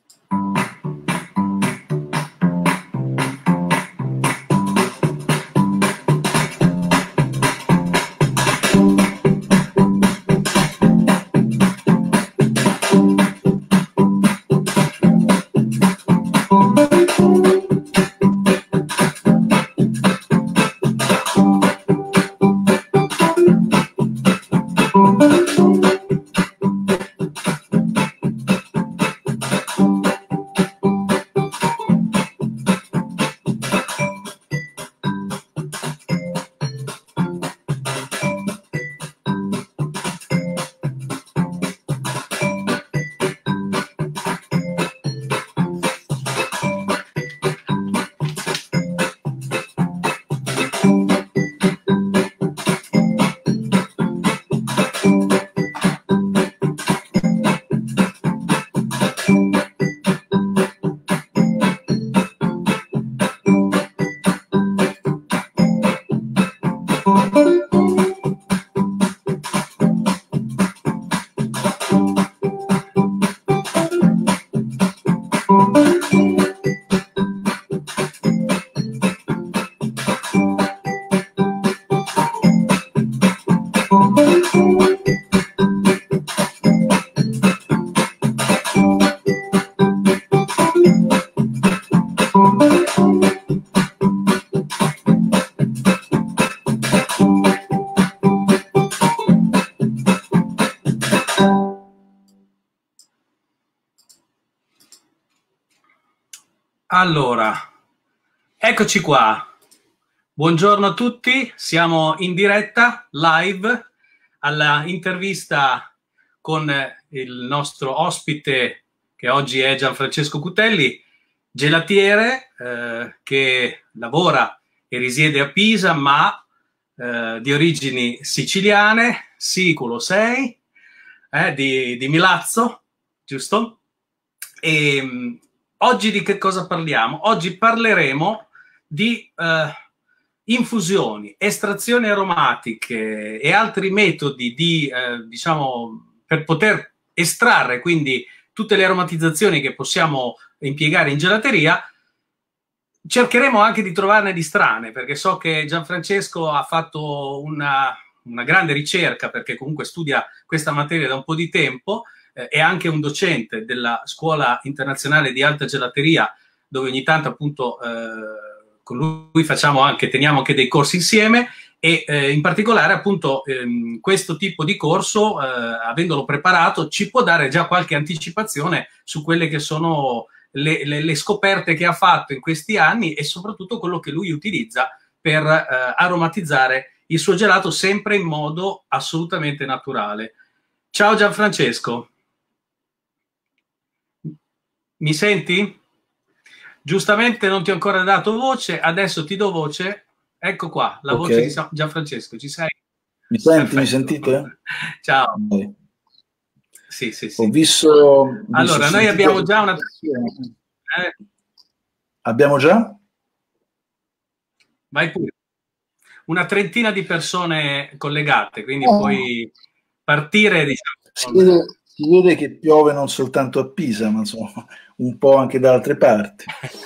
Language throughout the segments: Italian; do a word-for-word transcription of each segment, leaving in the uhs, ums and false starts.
Allora, eccoci qua. Buongiorno a tutti, siamo in diretta, live, alla intervista con il nostro ospite, che oggi è Gianfrancesco Cutelli, gelatiere, eh, che lavora e risiede a Pisa, ma eh, di origini siciliane, siculo sei, eh, di, di Milazzo, giusto? E oggi di che cosa parliamo? Oggi parleremo di eh, infusioni, estrazioni aromatiche e altri metodi di, eh, diciamo, per poter estrarre quindi tutte le aromatizzazioni che possiamo impiegare in gelateria. Cercheremo anche di trovarne di strane, perché so che Gianfrancesco ha fatto una, una grande ricerca, perché comunque studia questa materia da un po' di tempo, eh, è anche un docente della Scuola Internazionale di Alta Gelateria, dove ogni tanto appunto eh, con lui facciamo anche, teniamo anche dei corsi insieme, e eh, in particolare appunto ehm, questo tipo di corso, eh, avendolo preparato, ci può dare già qualche anticipazione su quelle che sono Le, le, le scoperte che ha fatto in questi anni e soprattutto quello che lui utilizza per eh, aromatizzare il suo gelato, sempre in modo assolutamente naturale. Ciao Gianfrancesco, mi senti? Giustamente non ti ho ancora dato voce, adesso ti do voce. Ecco qua, la Ok. voce di Gianfrancesco, ci sei? Mi senti? Perfetto. Mi sentite? Ciao. Beh. Sì, sì, sì. Ho visto... Allora, visto, noi sentite... abbiamo già una... Eh, Abbiamo già? vai pure. Una trentina di persone collegate, quindi Oh. puoi partire, diciamo. Si vede, si vede che piove non soltanto a Pisa, ma insomma un po' anche da altre parti.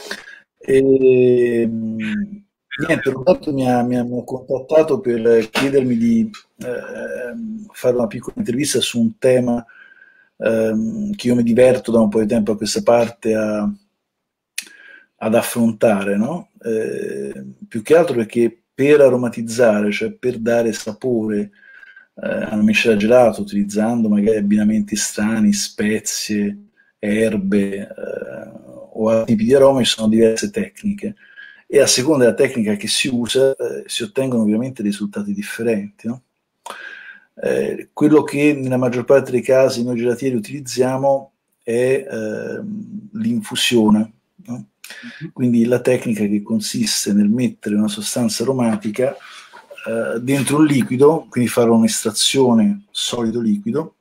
E, niente, Roberto mi ha, mi ha contattato per chiedermi di eh, fare una piccola intervista su un tema ehm, che io mi diverto da un po' di tempo a questa parte a, ad affrontare, no? Eh, più che altro perché per aromatizzare, cioè per dare sapore eh, a una miscela gelato, utilizzando magari abbinamenti strani, spezie, erbe eh, o altri tipi di aromi, ci sono diverse tecniche e a seconda della tecnica che si usa eh, si ottengono ovviamente risultati differenti, no? Eh, quello che nella maggior parte dei casi noi gelatieri utilizziamo è eh, l'infusione, no? Quindi la tecnica che consiste nel mettere una sostanza aromatica eh, dentro un liquido, quindi fare un'estrazione solido liquido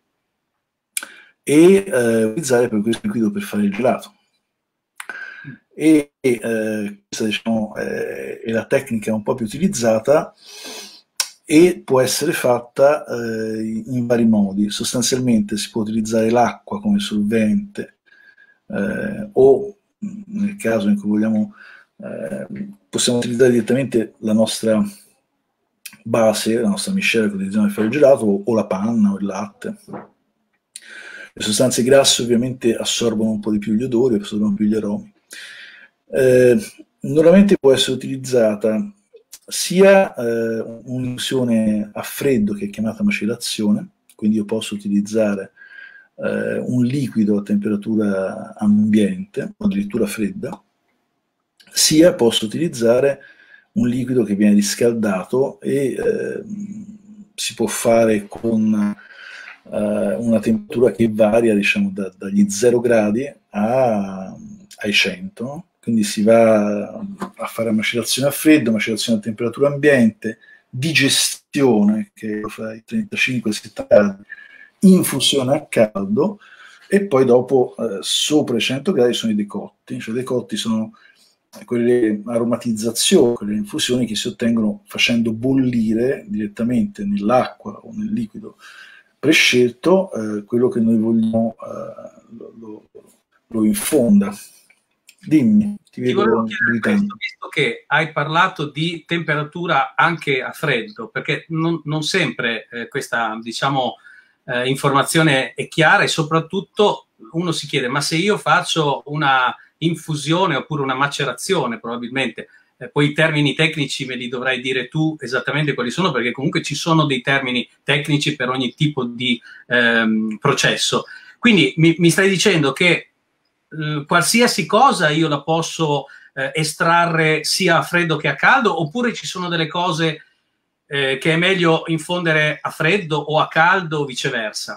e eh, utilizzare per questo liquido per fare il gelato. E eh, questa diciamo eh, è la tecnica un po' più utilizzata e può essere fatta eh, in vari modi. Sostanzialmente si può utilizzare l'acqua come solvente eh, o nel caso in cui vogliamo, eh, possiamo utilizzare direttamente la nostra base, la nostra miscela che utilizziamo per fare il gelato, o, o la panna o il latte. Le sostanze grasse ovviamente assorbono un po' di più gli odori, assorbono più gli aromi. Eh, normalmente può essere utilizzata sia eh, un'infusione a freddo, che è chiamata macellazione, quindi io posso utilizzare eh, un liquido a temperatura ambiente, o addirittura fredda, sia posso utilizzare un liquido che viene riscaldato e eh, si può fare con eh, una temperatura che varia, diciamo, da, dagli zero gradi a, ai cento, quindi si va a fare macellazione a freddo, macellazione a temperatura ambiente, digestione che fa i trentacinque settanta gradi, infusione a caldo, e poi dopo eh, sopra i cento gradi sono i decotti. Cioè, i decotti sono quelle aromatizzazioni, quelle infusioni che si ottengono facendo bollire direttamente nell'acqua o nel liquido prescelto eh, quello che noi vogliamo eh, lo, lo, lo infonda. Dimmi, ti, ti volevo vedo chiedere questo, visto che hai parlato di temperatura anche a freddo, perché non, non sempre eh, questa, diciamo, eh, informazione è chiara, e soprattutto uno si chiede: ma se io faccio una infusione oppure una macerazione, probabilmente, eh, poi i termini tecnici me li dovrai dire tu esattamente quali sono, perché comunque ci sono dei termini tecnici per ogni tipo di ehm, processo. Quindi mi, mi stai dicendo che eh, qualsiasi cosa io la posso eh, estrarre sia a freddo che a caldo, oppure ci sono delle cose eh, che è meglio infondere a freddo o a caldo o viceversa?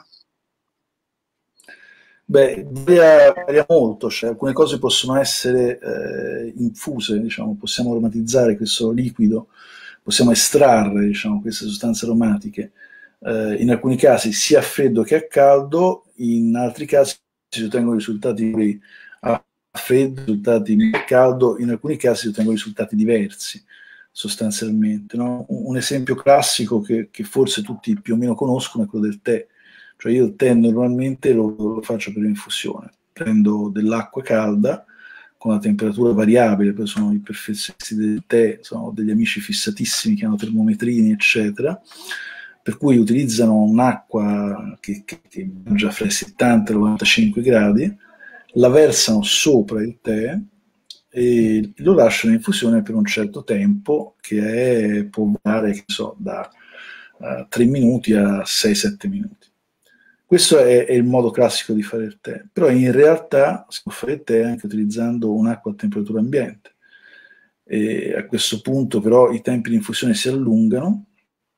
Beh, varia, varia molto, cioè alcune cose possono essere eh, infuse, diciamo, possiamo aromatizzare questo liquido, possiamo estrarre, diciamo, queste sostanze aromatiche, eh, in alcuni casi sia a freddo che a caldo, in altri casi si ottengono risultati a freddo, risultati a caldo, in alcuni casi si ottengono risultati diversi, sostanzialmente, no? Un esempio classico che, che forse tutti più o meno conoscono è quello del tè. Cioè io il tè normalmente lo, lo faccio per infusione, prendo dell'acqua calda con una temperatura variabile, poi sono i perfezionisti del tè, sono degli amici fissatissimi che hanno termometrini, eccetera, per cui utilizzano un'acqua che, che, che mangia fra i settanta e i novantacinque gradi, la versano sopra il tè e lo lasciano in infusione per un certo tempo, che è, può variare, che so, da uh, tre minuti a sei sette minuti. Questo è, è il modo classico di fare il tè, però in realtà si può fare il tè anche utilizzando un'acqua a temperatura ambiente. E a questo punto però i tempi di infusione si allungano,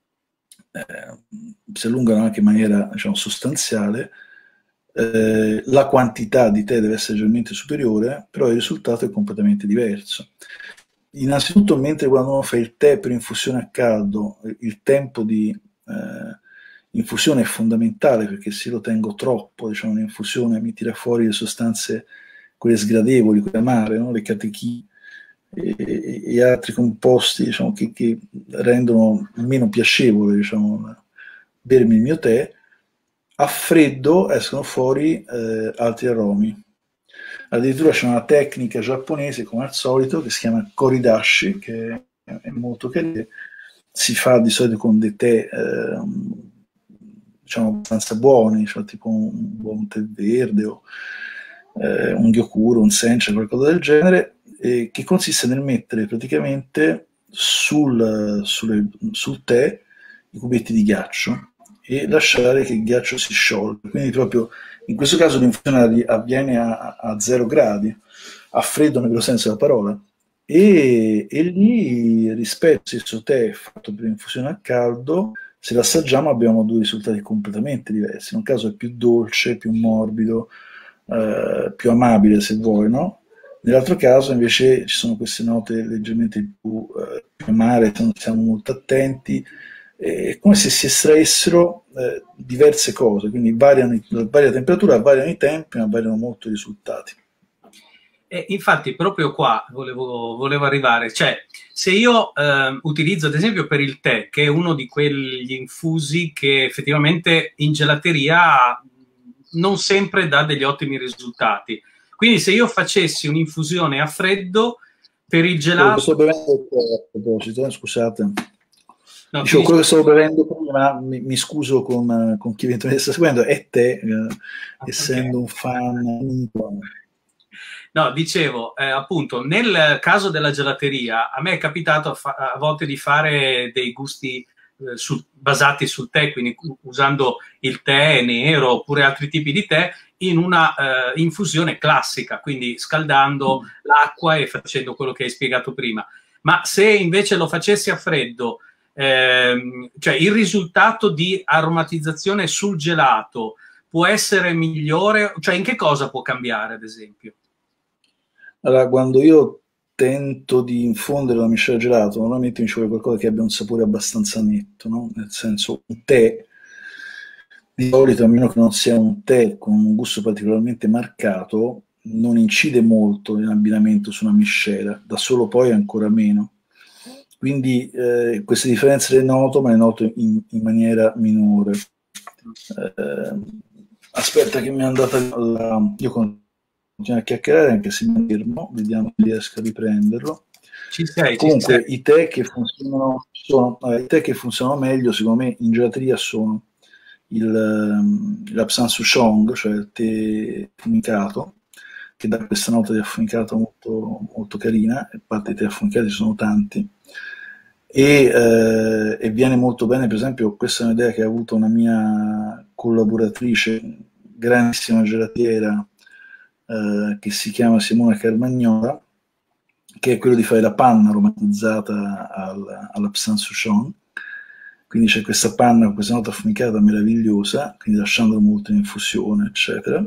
eh, si allungano anche in maniera, diciamo, sostanziale, eh, la quantità di tè deve essere leggermente superiore, però il risultato è completamente diverso. Innanzitutto, mentre quando uno fa il tè per infusione a caldo, il tempo di eh, infusione è fondamentale, perché se lo tengo troppo, diciamo, un'infusione mi tira fuori le sostanze, quelle sgradevoli, quelle amare, no? Le catechini e, e, e altri composti, diciamo, che, che rendono meno piacevole, diciamo, bermi il mio tè. A freddo escono fuori eh, altri aromi. Addirittura c'è una tecnica giapponese, come al solito, che si chiama koridashi, che è molto carina. Si fa di solito con dei tè eh, diciamo abbastanza buoni, cioè tipo un buon tè verde o eh, un gyokuro, un sencha, qualcosa del genere, eh, che consiste nel mettere praticamente sul, sul, sul tè i cubetti di ghiaccio e lasciare che il ghiaccio si sciolga. Quindi proprio in questo caso l'infusione avviene a, a zero gradi, a freddo nel vero senso della parola, e, e lì, rispetto al stesso tè fatto per infusione a caldo, se lo assaggiamo abbiamo due risultati completamente diversi. In un caso è più dolce, più morbido, eh, più amabile, se vuoi, no? Nell'altro caso invece ci sono queste note leggermente più, eh, più amare, se non siamo molto attenti. È come se si estraessero eh, diverse cose, quindi variano, varia temperatura, variano i tempi, ma variano molto i risultati. E infatti proprio qua volevo, volevo arrivare, cioè se io eh, utilizzo ad esempio per il tè, che è uno di quegli infusi che effettivamente in gelateria non sempre dà degli ottimi risultati, Quindi se io facessi un'infusione a freddo per il gelato... Sto bevendo il tè, a proposito, scusate. No, Dicevo, quello che stavo bevendo prima, mi, mi scuso con, con chi eventualmente sta seguendo, è tè, eh, ah, essendo okay. un fan. No, dicevo, eh, appunto, nel caso della gelateria, a me è capitato a, fa- a volte di fare dei gusti eh, sul, basati sul tè, quindi usando il tè nero oppure altri tipi di tè, in una eh, infusione classica, quindi scaldando mm. l'acqua e facendo quello che hai spiegato prima. Ma se invece lo facessi a freddo, ehm, cioè il risultato di aromatizzazione sul gelato può essere migliore? Cioè in che cosa può cambiare, ad esempio? Allora, quando io tento di infondere una miscela gelato, normalmente mi ci vuole qualcosa che abbia un sapore abbastanza netto, no? Nel senso, un tè, di solito, a meno che non sia un tè con un gusto particolarmente marcato, non incide molto in abbinamento su una miscela, da solo poi ancora meno. Quindi eh, queste differenze le noto, ma le noto in, in maniera minore. Eh, aspetta che mi è andata la... Io continuo a chiacchierare anche se mi fermo, vediamo se riesco a riprenderlo. Ci sei, Comunque ci sei. i tè che funzionano, sono, eh, i tè che funzionano meglio secondo me in gelateria sono il, um, l'Apsan Souchong, cioè il tè affumicato, che dà questa nota di affumicato molto, molto carina, e a parte i tè affumicati ci sono tanti, e, eh, e viene molto bene, per esempio, questa è un'idea che ha avuto una mia collaboratrice, grandissima gelatiera, eh, che si chiama Simona Carmagnola, che è quello di fare la panna aromatizzata al, all'Apsan Souchong. Quindi c'è questa panna con questa nota affumicata meravigliosa, quindi lasciandolo molto in infusione, eccetera.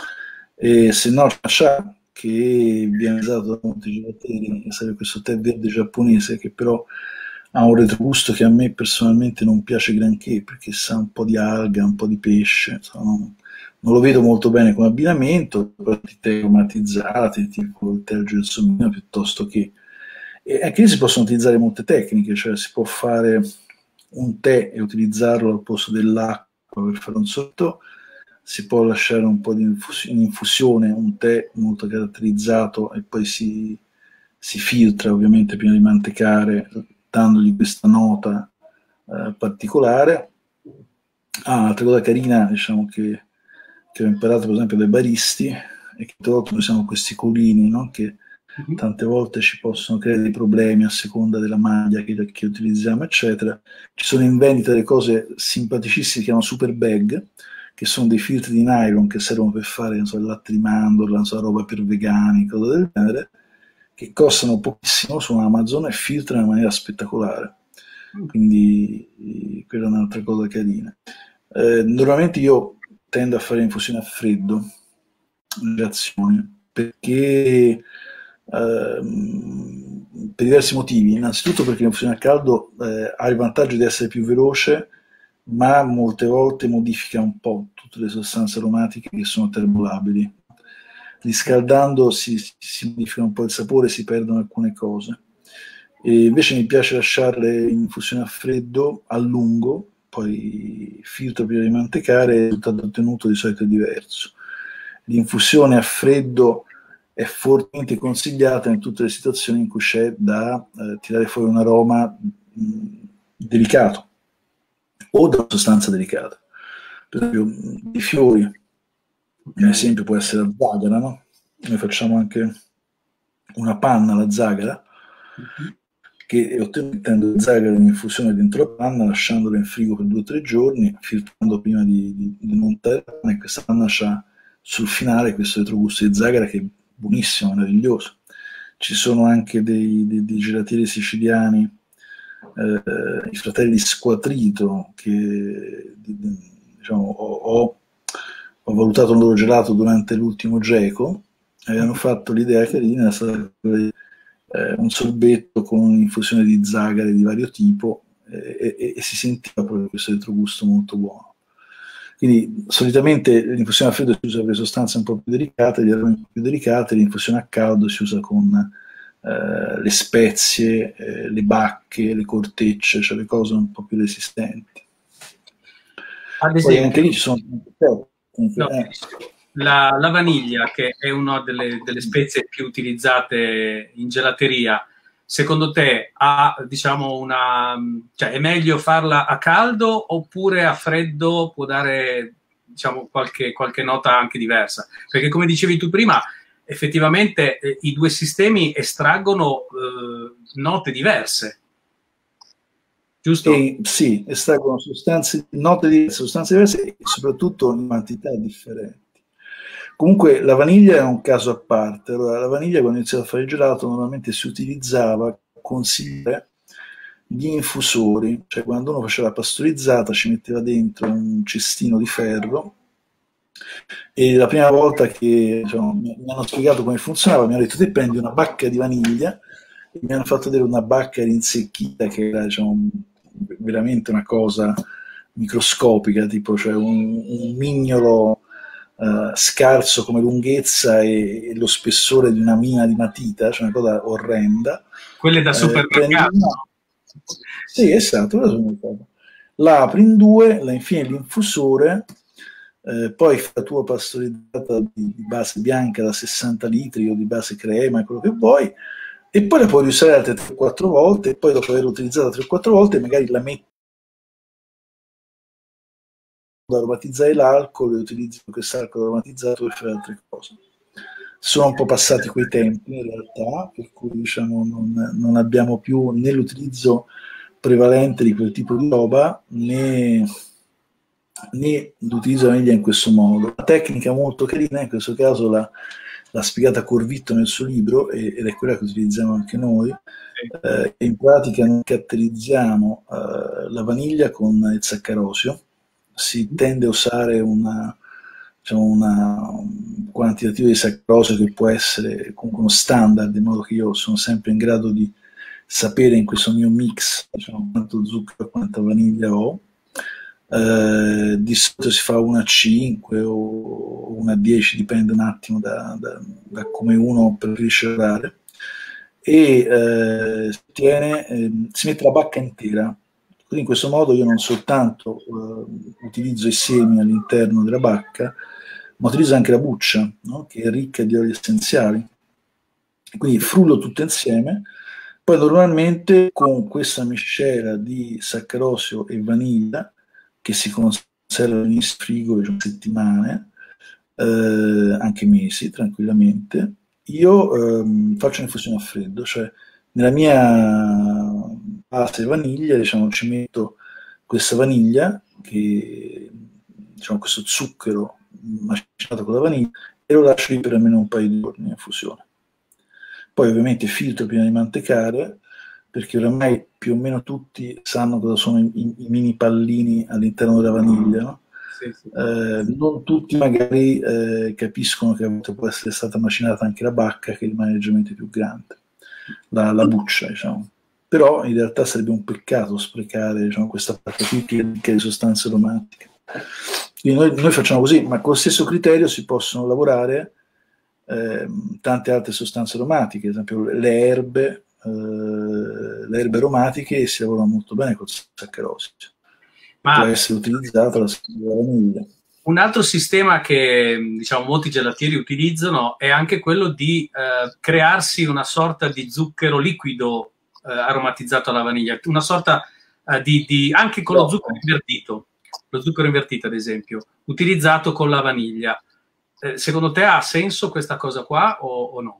E se no c'è che viene usato da molti gelatori, sarebbe questo tè verde giapponese, che però ha un retrogusto che a me personalmente non piace granché, perché sa un po' di alga, un po' di pesce, insomma, non, non lo vedo molto bene come abbinamento, i tè aromatizzati, tipo il tè al gelsomino, piuttosto che... E anche lì si possono utilizzare molte tecniche, cioè si può fare un tè e utilizzarlo al posto dell'acqua per fare un sotto, si può lasciare un po' di infus- in infusione un tè molto caratterizzato e poi si, si filtra ovviamente prima di mantecare, dandogli questa nota eh, particolare. Ah, un'altra cosa carina, diciamo, che, che ho imparato per esempio dai baristi, è che tolto noi siamo questi colini, no? Che tante volte ci possono creare dei problemi a seconda della maglia che, che utilizziamo, eccetera. Ci sono in vendita delle cose simpaticissime, si chiamano super bag, che sono dei filtri di nylon che servono per fare, non so, il latte di mandorla, non so, roba per vegani, cose del genere, che costano pochissimo su Amazon e filtrano in maniera spettacolare. Quindi quella è un'altra cosa carina. Eh, normalmente io tendo a fare infusione a freddo, le azioni, perché ehm, per diversi motivi. Innanzitutto perché l'infusione a caldo eh, ha il vantaggio di essere più veloce, ma molte volte modifica un po' tutte le sostanze aromatiche che sono termolabili. Riscaldando si, si modifica un po' il sapore, si perdono alcune cose. E invece mi piace lasciarle in infusione a freddo a lungo, poi filtro prima di mantecare e il risultato ottenuto di solito è diverso. L'infusione a freddo è fortemente consigliata in tutte le situazioni in cui c'è da eh, tirare fuori un aroma mh, delicato o da una sostanza delicata. Per esempio, i fiori, okay. Un esempio può essere la zagara, no? Noi facciamo anche una panna alla zagara, mm-hmm. che ottenendo le zagare in infusione dentro la panna, lasciandola in frigo per due o tre giorni, filtrando prima di, di, di montare la panna, e questa panna c'ha sul finale questo retrogusto di zagara che è buonissimo, meraviglioso. Ci sono anche dei, dei, dei gelatieri siciliani, eh, i fratelli Squatrito, che diciamo, ho, ho valutato il loro gelato durante l'ultimo Geco, e hanno fatto l'idea carina, eh, un sorbetto con un'infusione di zagare di vario tipo, eh, e, e si sentiva proprio questo retrogusto molto buono. Quindi solitamente l'infusione a freddo si usa per le sostanze un po' più delicate, gli aromi un po' più delicati, l'infusione a caldo si usa con eh, le spezie, eh, le bacche, le cortecce, cioè le cose un po' più resistenti. Ad esempio, poi anche lì ci sono... Comunque, no, eh. la, la vaniglia, che è una delle, delle spezie più utilizzate in gelateria, secondo te ha, diciamo, una, cioè è meglio farla a caldo oppure a freddo può dare, diciamo, qualche, qualche nota anche diversa? Perché come dicevi tu prima, effettivamente eh, i due sistemi estraggono eh, note diverse, giusto? E, sì, estraggono sostanze, note diverse, sostanze diverse e soprattutto in quantità differenti. Comunque la vaniglia è un caso a parte. Allora, la vaniglia quando ho iniziato a fare il gelato normalmente si utilizzava consigliare gli infusori, cioè quando uno faceva la pastorizzata ci metteva dentro un cestino di ferro e la prima volta che diciamo, mi hanno spiegato come funzionava mi hanno detto te prendi una bacca di vaniglia e mi hanno fatto vedere una bacca rinsecchita che era diciamo, veramente una cosa microscopica, tipo cioè un, un mignolo Uh, scarso come lunghezza e, e lo spessore di una mina di matita, cioè una cosa orrenda. Quelle da supermercato. Eh, sì, esatto, la apri in due, la infili nell'infusore, eh, poi fai la tua pastorizzata di, di base bianca da sessanta litri o di base crema, quello che vuoi, e poi la puoi riusare altre tre quattro volte, e poi dopo averla utilizzata tre quattro volte magari la metti ad aromatizzare l'alcol e utilizzo quest'alcol aromatizzato per fare altre cose. Sono un po' passati quei tempi in realtà, per cui diciamo non, non abbiamo più né l'utilizzo prevalente di quel tipo di roba né, né l'utilizzo della vaniglia in questo modo. Una tecnica molto carina, in questo caso l'ha, l'ha spiegata Corvitto nel suo libro ed è quella che utilizziamo anche noi. Eh, in pratica noi caratterizziamo eh, la vaniglia con il saccarosio. Si tende a usare una, diciamo una, un quantitativo di saccarosio che può essere comunque uno standard, in modo che io sono sempre in grado di sapere in questo mio mix diciamo, quanto zucchero e quanta vaniglia ho. Eh, di solito si fa una a cinque o una a dieci, dipende un attimo da, da, da come uno preferisce lavorare. E eh, si, tiene, eh, si mette la bacca intera. Quindi in questo modo io non soltanto uh, utilizzo i semi all'interno della bacca, ma utilizzo anche la buccia, no? Che è ricca di oli essenziali. Quindi frullo tutto insieme, poi normalmente con questa miscela di saccarosio e vaniglia, che si conserva in frigo diciamo, settimane, eh, anche mesi tranquillamente, io ehm, faccio un'infusione a freddo, cioè nella mia base vaniglia, diciamo, ci metto questa vaniglia, che, diciamo, questo zucchero macinato con la vaniglia, e lo lascio lì per almeno un paio di giorni in infusione. Poi ovviamente filtro prima di mantecare, perché oramai più o meno tutti sanno cosa sono i, i, i mini pallini all'interno della vaniglia, no? Sì, sì. Eh, non tutti magari eh, capiscono che a volte può essere stata macinata anche la bacca, che rimane leggermente più grande, la, la buccia, diciamo. Però in realtà sarebbe un peccato sprecare diciamo, questa parte qui che è ricca di sostanze aromatiche. Quindi noi, noi facciamo così, ma con lo stesso criterio si possono lavorare eh, tante altre sostanze aromatiche, ad esempio le erbe, eh, le erbe aromatiche si lavorano molto bene con saccarosio. Ma può essere utilizzata la vaniglia. Un altro sistema che diciamo molti gelatieri utilizzano è anche quello di eh, crearsi una sorta di zucchero liquido eh, aromatizzato alla vaniglia, una sorta eh, di, di anche con lo zucchero invertito, lo zucchero invertito ad esempio, utilizzato con la vaniglia. Eh, secondo te ha senso questa cosa qua o, o no?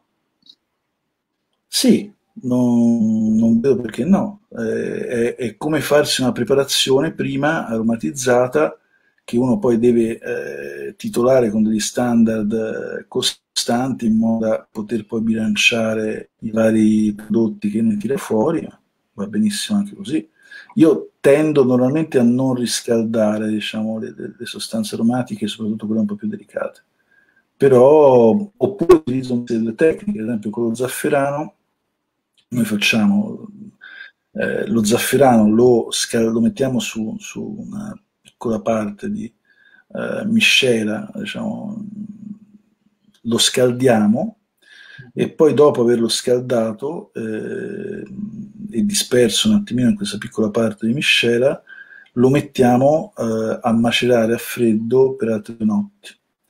Sì, non, non vedo perché no. Eh, è, è come farsi una preparazione prima aromatizzata che uno poi deve eh, titolare con degli standard eh, costanti in modo da poter poi bilanciare i vari prodotti che ne tira fuori. Va benissimo anche così. Io tendo normalmente a non riscaldare diciamo, le, le sostanze aromatiche, soprattutto quelle un po' più delicate. Però, oppure utilizzo delle tecniche, ad esempio con lo zafferano, noi facciamo eh, lo zafferano, lo, lo mettiamo su, su una piccola parte di eh, miscela, diciamo, lo scaldiamo e poi dopo averlo scaldato eh, e disperso un attimino in questa piccola parte di miscela, lo mettiamo eh, a macerare a freddo per altre notti.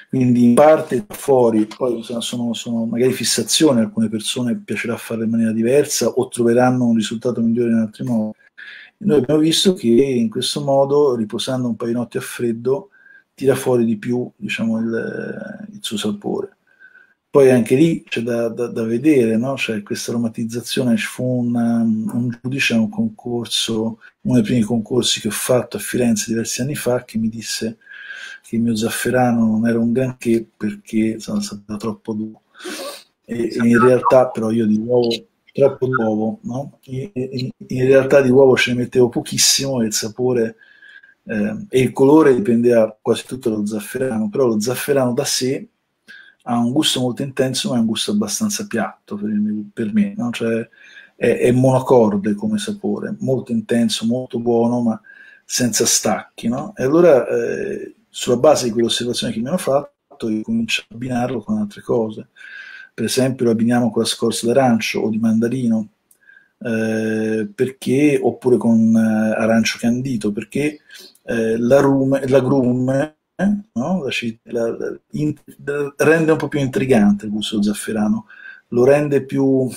quindi in parte fuori, poi sono, sono magari fissazioni, alcune persone piacerà farle in maniera diversa o troveranno un risultato migliore in altri modi. Noi abbiamo visto che in questo modo, riposando un paio di notti a freddo, tira fuori di più, diciamo, il, il suo sapore. Poi anche lì c'è da, da, da vedere, no? Cioè, questa aromatizzazione, ci fu una, un giudice a un concorso, uno dei primi concorsi che ho fatto a Firenze diversi anni fa, che mi disse che il mio zafferano non era un granché perché sono stato troppo duro. E, e in realtà però io di uovo, troppo d'uovo, no? In, in, in realtà di uovo ce ne mettevo pochissimo e il sapore eh, e il colore dipendeva quasi tutto dallo zafferano, però lo zafferano da sé ha un gusto molto intenso, ma è un gusto abbastanza piatto per, il, per me, no? Cioè, è, è monocorde come sapore, molto intenso, molto buono, ma senza stacchi, no? E allora, eh, sulla base di quell'osservazione che mi hanno fatto, io comincio a abbinarlo con altre cose. Per esempio, lo abbiniamo con la scorza d'arancio o di mandarino, eh, perché, oppure con eh, arancio candito, perché eh, l'agrume, l'agrume no? la, la, in, la, rende un po' più intrigante il gusto zafferano, lo rende più,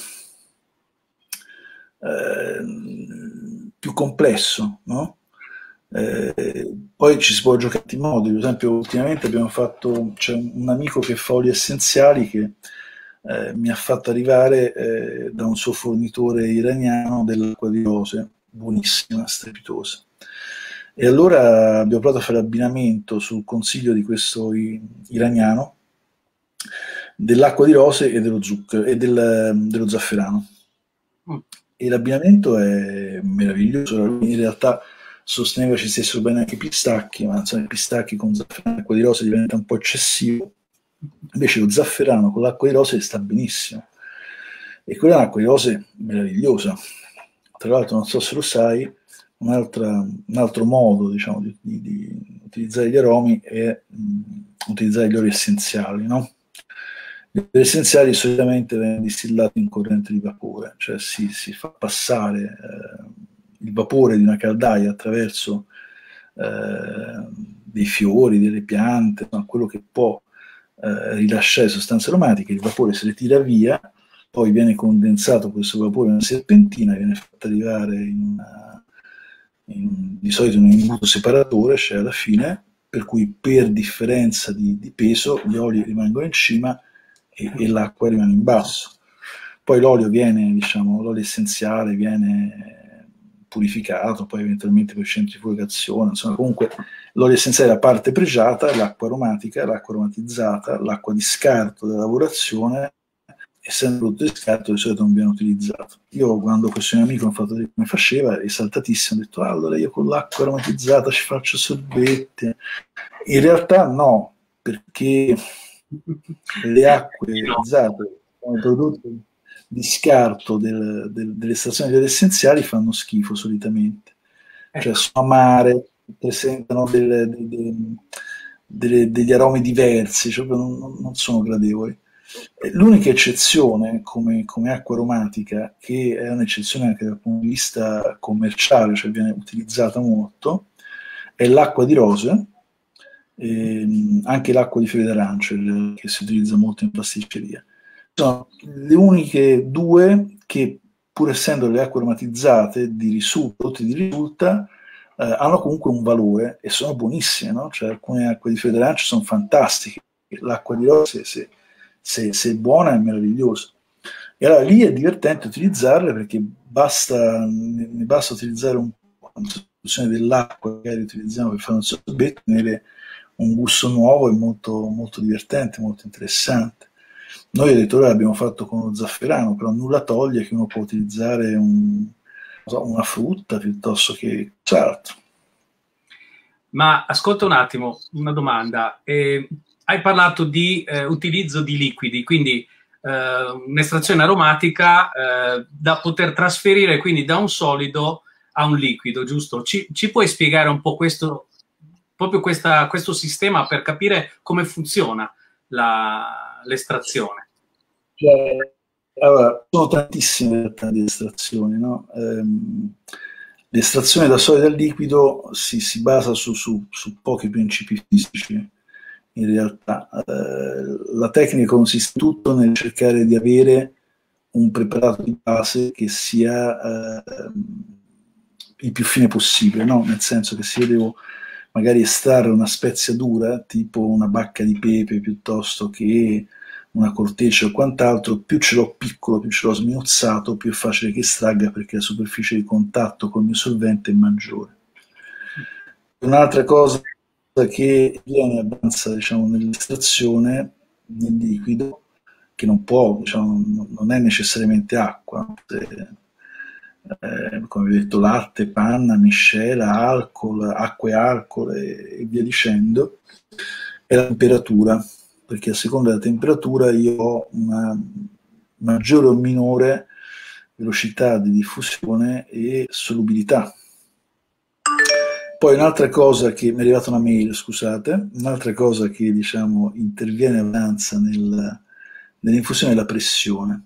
eh, più complesso, no? Eh, poi ci si può giocare in modi, per esempio ultimamente abbiamo fatto, c'è un, un amico che fa oli essenziali che eh, mi ha fatto arrivare eh, da un suo fornitore iraniano dell'acqua di rose, buonissima, strepitosa. E allora abbiamo provato a fare abbinamento sul consiglio di questo iraniano dell'acqua di rose e dello zucchero e del, dello zafferano. Mm. E l'abbinamento è meraviglioso. In realtà sosteneva ci stessero bene anche i pistacchi, ma insomma, i pistacchi con zafferano e acqua di rose diventa un po' eccessivo. Invece lo zafferano con l'acqua di rose sta benissimo. E quella è un'acqua di rose meravigliosa. Tra l'altro, non so se lo sai, Un, un altro modo, diciamo, di, di, di utilizzare gli aromi è mh, utilizzare gli oli essenziali, no? Gli oli essenziali solitamente vengono distillati in corrente di vapore, cioè si, si fa passare eh, il vapore di una caldaia attraverso eh, dei fiori, delle piante, no? Quello che può eh, rilasciare sostanze aromatiche, il vapore se le tira via, poi viene condensato questo vapore in una serpentina, viene fatto arrivare in una In, di solito in un imbuto separatore, cioè alla fine, per cui per differenza di, di peso gli oli rimangono in cima e, e l'acqua rimane in basso. Poi l'olio viene, diciamo, l'olio essenziale viene purificato, poi eventualmente per centrifugazione, insomma comunque l'olio essenziale è la parte pregiata, l'acqua aromatica, l'acqua aromatizzata, l'acqua di scarto della lavorazione, essendo prodotto di scarto di solito non viene utilizzato. Io quando questo mio amico mi ha fatto vedere come faceva, esaltatissimo, ho detto ah, allora io con l'acqua aromatizzata ci faccio sorbetti. In realtà no, perché le acque aromatizzate come prodotto di scarto del, del, delle stazioni degli essenziali fanno schifo solitamente, cioè sono amare, presentano delle, delle, delle, degli aromi diversi, cioè non, non sono gradevoli. L'unica eccezione come, come acqua aromatica, che è un'eccezione anche dal punto di vista commerciale, cioè viene utilizzata molto, è l'acqua di rose, ehm, anche l'acqua di fiori d'arancia che si utilizza molto in pasticceria. Sono le uniche due che, pur essendo le acque aromatizzate di risulta, prodotti di risulta, eh, hanno comunque un valore e sono buonissime, no? Cioè alcune acque di fiori d'arancia sono fantastiche, l'acqua di rose se Se, se è buona è meravigliosa. E allora lì è divertente utilizzarle perché basta, ne basta utilizzare un po' la soluzione dell'acqua che utilizziamo per fare un sorbetto, avere un gusto nuovo e molto, molto divertente, molto interessante. Noi addirittura l'abbiamo fatto con lo zafferano, però nulla toglie che uno può utilizzare un, so, una frutta piuttosto che certo. Ma ascolta un attimo, una domanda. Eh, hai parlato di eh, utilizzo di liquidi, quindi eh, un'estrazione aromatica eh, da poter trasferire quindi da un solido a un liquido, giusto? Ci, ci puoi spiegare un po' questo, proprio questa, questo sistema per capire come funziona la, l'estrazione? Cioè, allora, sono tantissime di estrazioni, no? Ehm, l'estrazione da solido al liquido si, si basa su, su, su pochi principi fisici. in realtà. Eh, la tecnica consiste tutto nel cercare di avere un preparato di base che sia eh, il più fine possibile, no? Nel senso che se io devo magari estrarre una spezia dura, tipo una bacca di pepe piuttosto che una corteccia o quant'altro, più ce l'ho piccolo, più ce l'ho sminuzzato, più è facile che estragga perché la superficie di contatto col mio solvente è maggiore. Un'altra cosa che viene avanza, diciamo, nell'estrazione nel liquido, che non può, diciamo, non è necessariamente acqua, se, eh, come vi ho detto, latte, panna, miscela, alcol, acqua e alcol e, e via dicendo, è la temperatura, perché a seconda della temperatura io ho una maggiore o minore velocità di diffusione e solubilità. Poi un'altra cosa che mi è arrivata una mail, scusate, un'altra cosa che diciamo interviene avanza nel, nell'infusione è la pressione.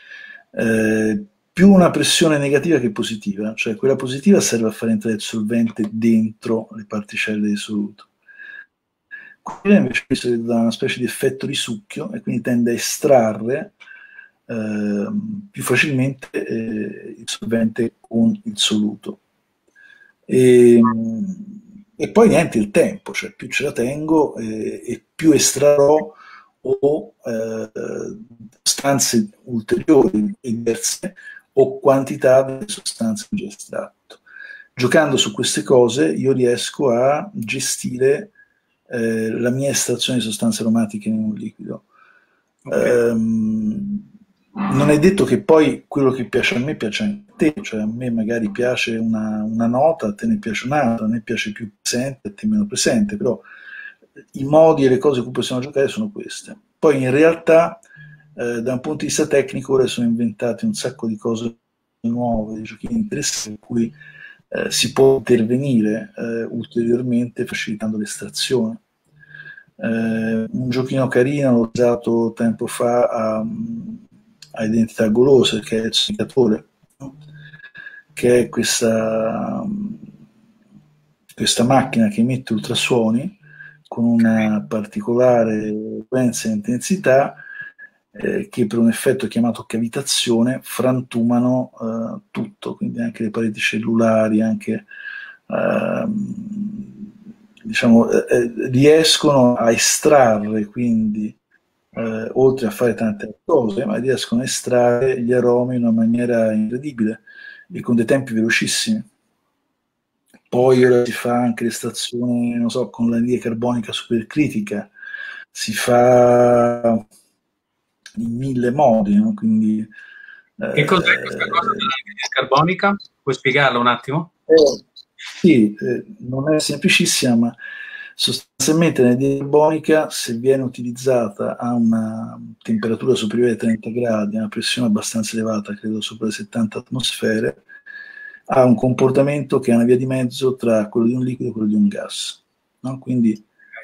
Eh, più una pressione negativa che positiva, cioè quella positiva serve a far entrare il solvente dentro le particelle di soluto. Quella invece dà una specie di effetto di succhio e quindi tende a estrarre eh, più facilmente eh, il solvente con il soluto. E, e poi niente, il tempo, cioè più ce la tengo eh, e più estrarrò o eh, sostanze ulteriori e diverse o quantità delle sostanze già estratto. Giocando su queste cose io riesco a gestire eh, la mia estrazione di sostanze aromatiche in un liquido. Okay. Um, non è detto che poi quello che piace a me piace a te, cioè a me magari piace una, una nota, a te ne piace un'altra, a me piace più presente, a te meno presente, però i modi e le cose con cui possiamo giocare sono queste. Poi in realtà eh, da un punto di vista tecnico ora sono inventate un sacco di cose nuove, di giochini interessanti in cui eh, si può intervenire eh, ulteriormente facilitando l'estrazione. Eh, un giochino carino l'ho usato tempo fa a, a Identità Golose, che è il sonicatore, no? Che è questa, questa macchina che emette ultrasuoni con una particolare frequenza e intensità eh, che per un effetto chiamato cavitazione frantumano eh, tutto, quindi anche le pareti cellulari, anche eh, diciamo, eh, riescono a estrarre, quindi eh, oltre a fare tante cose, ma riescono a estrarre gli aromi in una maniera incredibile e con dei tempi velocissimi. Poi ora si fa anche l'estrazione, non so, con l'anidride carbonica supercritica, si fa in mille modi, no? Quindi, che cos'è eh, questa cosa dell'anidride carbonica? Puoi spiegarlo un attimo? Eh, sì, eh, non è semplicissima, ma sostanzialmente l'anidride carbonica, se viene utilizzata a una temperatura superiore ai trenta gradi, a una pressione abbastanza elevata, credo sopra le settanta atmosfere, ha un comportamento che è una via di mezzo tra quello di un liquido e quello di un gas, no? Quindi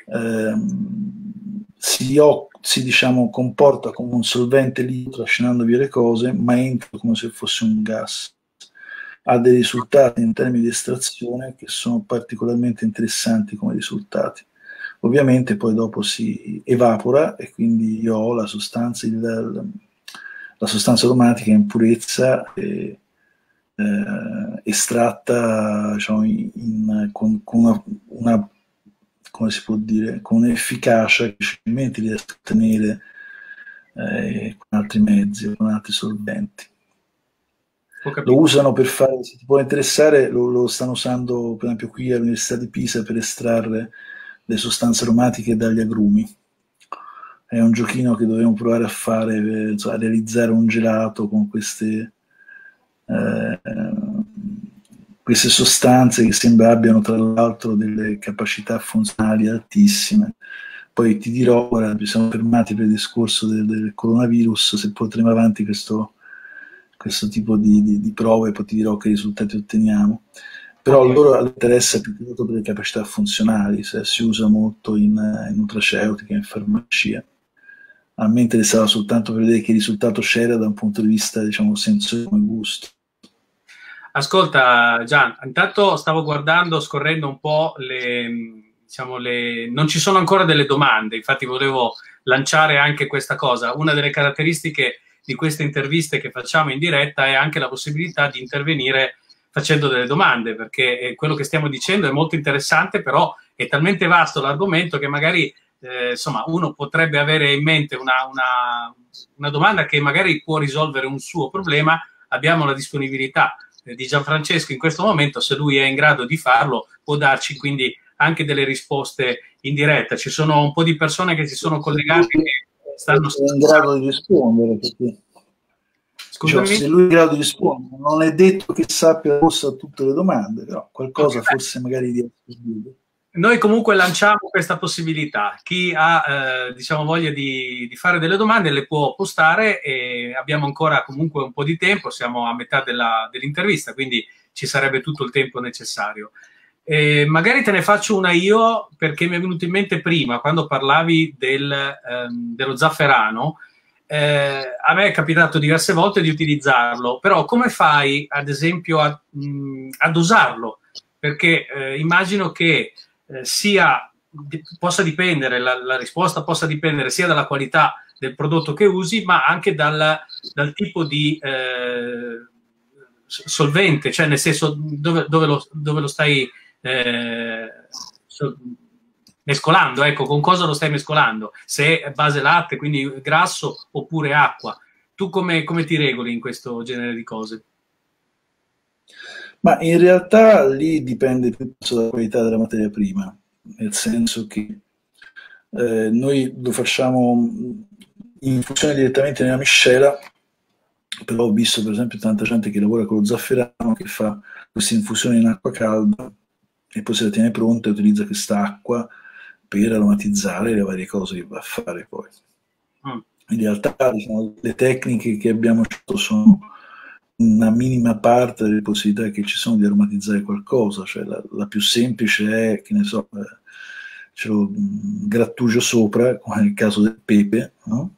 ehm, si, si diciamo, comporta come un solvente lì trascinando via le cose, ma entra come se fosse un gas. Ha dei risultati in termini di estrazione che sono particolarmente interessanti come risultati. Ovviamente poi dopo si evapora e quindi io ho la sostanza, il, la sostanza aromatica in purezza e, eh, estratta, diciamo, in, in, con, con una, una, come si può dire, con un'efficacia che difficilmente riesco a ottenere eh, con altri mezzi, con altri solventi. Lo usano per fare, se ti può interessare, lo, lo stanno usando per esempio qui all'Università di Pisa per estrarre le sostanze aromatiche dagli agrumi. È un giochino che dobbiamo provare a fare, per, insomma, a realizzare un gelato con queste, eh, queste sostanze che sembra abbiano tra l'altro delle capacità funzionali altissime. Poi ti dirò, ora ci siamo fermati per il discorso del, del coronavirus, se porteremo avanti questo questo tipo di, di, di prove, poi ti dirò che risultati otteniamo. Però a loro interessa più che altro per le capacità funzionali, se si usa molto in, in nutraceutica, in farmacia. A me interessava soltanto per vedere che risultato c'era da un punto di vista, diciamo, sensoriale e gusto. Ascolta Gian, intanto stavo guardando, scorrendo un po' le, diciamo, le... non ci sono ancora delle domande, infatti volevo lanciare anche questa cosa. Una delle caratteristiche di queste interviste che facciamo in diretta è anche la possibilità di intervenire facendo delle domande, perché quello che stiamo dicendo è molto interessante, però è talmente vasto l'argomento che magari eh, insomma, uno potrebbe avere in mente una, una, una domanda che magari può risolvere un suo problema. Abbiamo la disponibilità eh, di Gianfrancesco in questo momento, se lui è in grado di farlo, può darci quindi anche delle risposte in diretta. Ci sono un po' di persone che si sono collegate che stanno in grado di rispondere, perché diciamo, se lui è in grado di rispondere, non è detto che sappia a tutte le domande, però qualcosa okay. Forse magari di noi comunque lanciamo questa possibilità. Chi ha eh, diciamo voglia di, di fare delle domande le può postare, e abbiamo ancora comunque un po' di tempo, siamo a metà della, dell'intervista, quindi ci sarebbe tutto il tempo necessario. E magari te ne faccio una io, perché mi è venuto in mente prima, quando parlavi del, ehm, dello zafferano. Eh, a me è capitato diverse volte di utilizzarlo, però come fai ad esempio a, mh, a dosarlo? Perché eh, immagino che eh, sia, di, possa dipendere, la, la risposta possa dipendere sia dalla qualità del prodotto che usi, ma anche dal, dal tipo di eh, solvente, cioè nel senso dove, dove, lo, dove lo stai eh, so, mescolando, ecco, con cosa lo stai mescolando, se è base latte, quindi grasso, oppure acqua. Tu come, come ti regoli in questo genere di cose? Ma in realtà lì dipende tutto dalla qualità della materia prima, nel senso che eh, noi lo facciamo in infusione direttamente nella miscela, però ho visto per esempio tanta gente che lavora con lo zafferano che fa questa infusione in acqua calda e poi se la tiene pronta e utilizza questa acqua per aromatizzare le varie cose che va a fare poi. Mm. In realtà diciamo, le tecniche che abbiamo scelto sono una minima parte delle possibilità che ci sono di aromatizzare qualcosa, cioè la, la più semplice è, che ne so, eh, c'è lo grattugio sopra, come nel caso del pepe, no?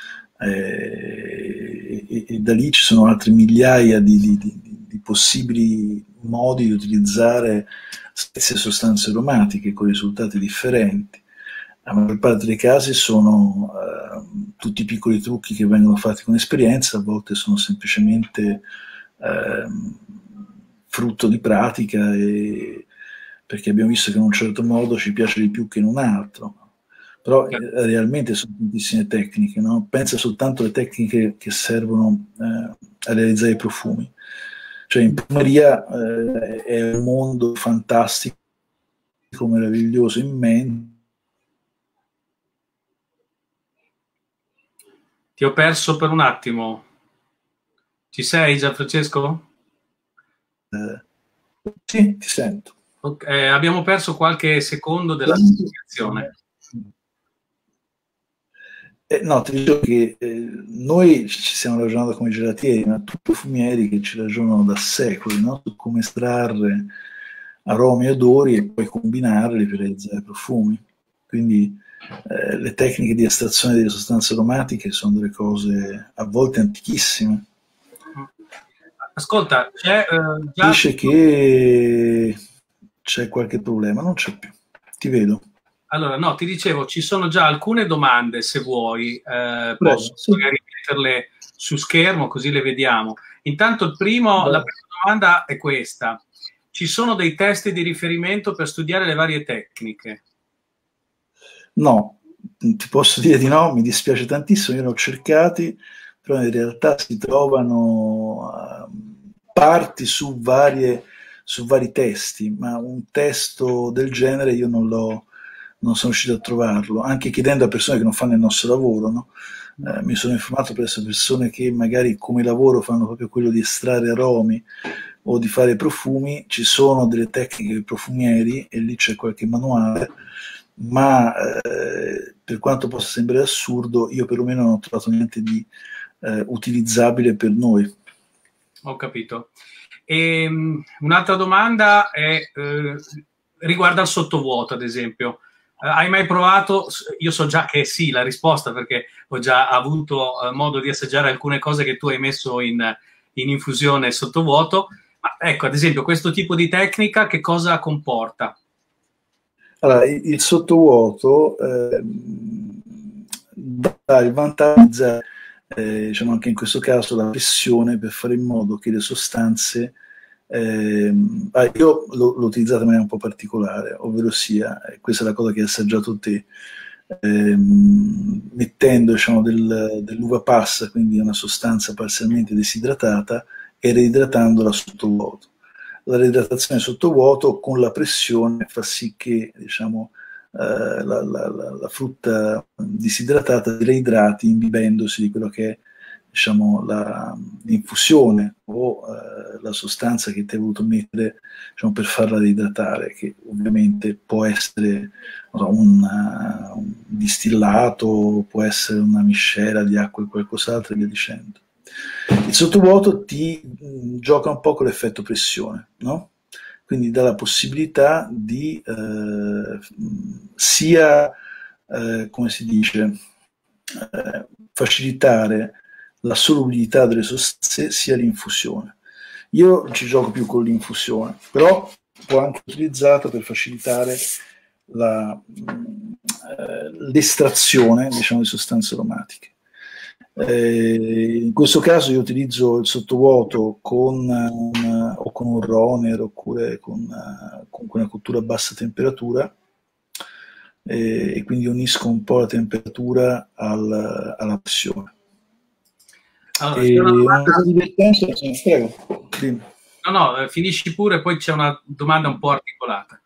eh, e, e da lì ci sono altre migliaia di, di, di, di possibili modi di utilizzare stesse sostanze aromatiche con risultati differenti. La maggior parte dei casi sono eh, tutti piccoli trucchi che vengono fatti con esperienza, a volte sono semplicemente eh, frutto di pratica, e, perché abbiamo visto che in un certo modo ci piace di più che in un altro. Però eh, realmente sono tantissime tecniche, no? Pensa soltanto alle tecniche che servono eh, a realizzare i profumi. Cioè in profumeria eh, è un mondo fantastico, meraviglioso, immenso. Ti ho perso per un attimo. Ci sei, Gianfrancesco? Eh, sì, ti sento. Okay, eh, abbiamo perso qualche secondo della comunicazione. Eh, no, ti dico che eh, noi ci stiamo ragionando come gelatieri, ma tutti i profumieri che ci ragionano da secoli, no? Su come estrarre aromi e odori e poi combinarli per realizzare profumi. Quindi eh, le tecniche di estrazione delle sostanze aromatiche sono delle cose a volte antichissime. Ascolta, c'è eh, già... Dice che c'è qualche problema, non c'è più. Ti vedo. Allora, no, ti dicevo, ci sono già alcune domande, se vuoi, eh, posso sì. magari metterle su schermo così le vediamo. Intanto il primo, Beh. la prima domanda è questa. Ci sono dei testi di riferimento per studiare le varie tecniche? No, ti posso dire di no, mi dispiace tantissimo, io ne ho cercati, però in realtà si trovano uh, parti su, varie, su vari testi, ma un testo del genere io non l'ho non sono riuscito a trovarlo, anche chiedendo a persone che non fanno il nostro lavoro, no? Eh, mi sono informato presso persone che magari come lavoro fanno proprio quello di estrarre aromi o di fare profumi, ci sono delle tecniche profumieri e lì c'è qualche manuale, ma eh, per quanto possa sembrare assurdo, io perlomeno non ho trovato niente di eh, utilizzabile per noi. Ho capito. E, um, un'altra domanda è, eh, riguarda il sottovuoto, ad esempio. Uh, hai mai provato? Io so già che sì, la risposta, perché ho già avuto uh, modo di assaggiare alcune cose che tu hai messo in, in infusione sottovuoto. Ma ecco, ad esempio, questo tipo di tecnica che cosa comporta? Allora, il, il sottovuoto eh, dà il vantaggio, eh, diciamo anche in questo caso, la pressione per fare in modo che le sostanze, eh, ah, io l'ho, l'ho utilizzata in maniera un po' particolare, ovvero sia, e questa è la cosa che hai assaggiato te, ehm, mettendo diciamo, del, dell'uva passa, quindi una sostanza parzialmente desidratata, e reidratandola sottovuoto. La reidratazione sottovuoto con la pressione fa sì che diciamo, eh, la, la, la, la frutta disidratata si reidrati imbibendosi di quello che è diciamo, la, l'infusione o eh, la sostanza che ti hai voluto mettere diciamo, per farla reidratare, che ovviamente può essere so, un, uh, un distillato, può essere una miscela di acqua e qualcos'altro e via dicendo. Il sottovuoto ti mh, gioca un po' con l'effetto pressione, no? Quindi dà la possibilità di eh, sia, eh, come si dice, eh, facilitare la solubilità delle sostanze sia l'infusione. Io ci gioco più con l'infusione, però può anche essere utilizzato per facilitare la, eh, l'estrazione diciamo, di sostanze aromatiche. Eh, in questo caso io utilizzo il sottovuoto con, un, o con un runner oppure con, con una cottura a bassa temperatura eh, e quindi unisco un po' la temperatura al, alla pressione. Allora, e una cosa divertente, sì, prego. Sì. No, no, finisci pure, poi c'è una domanda un po' articolata.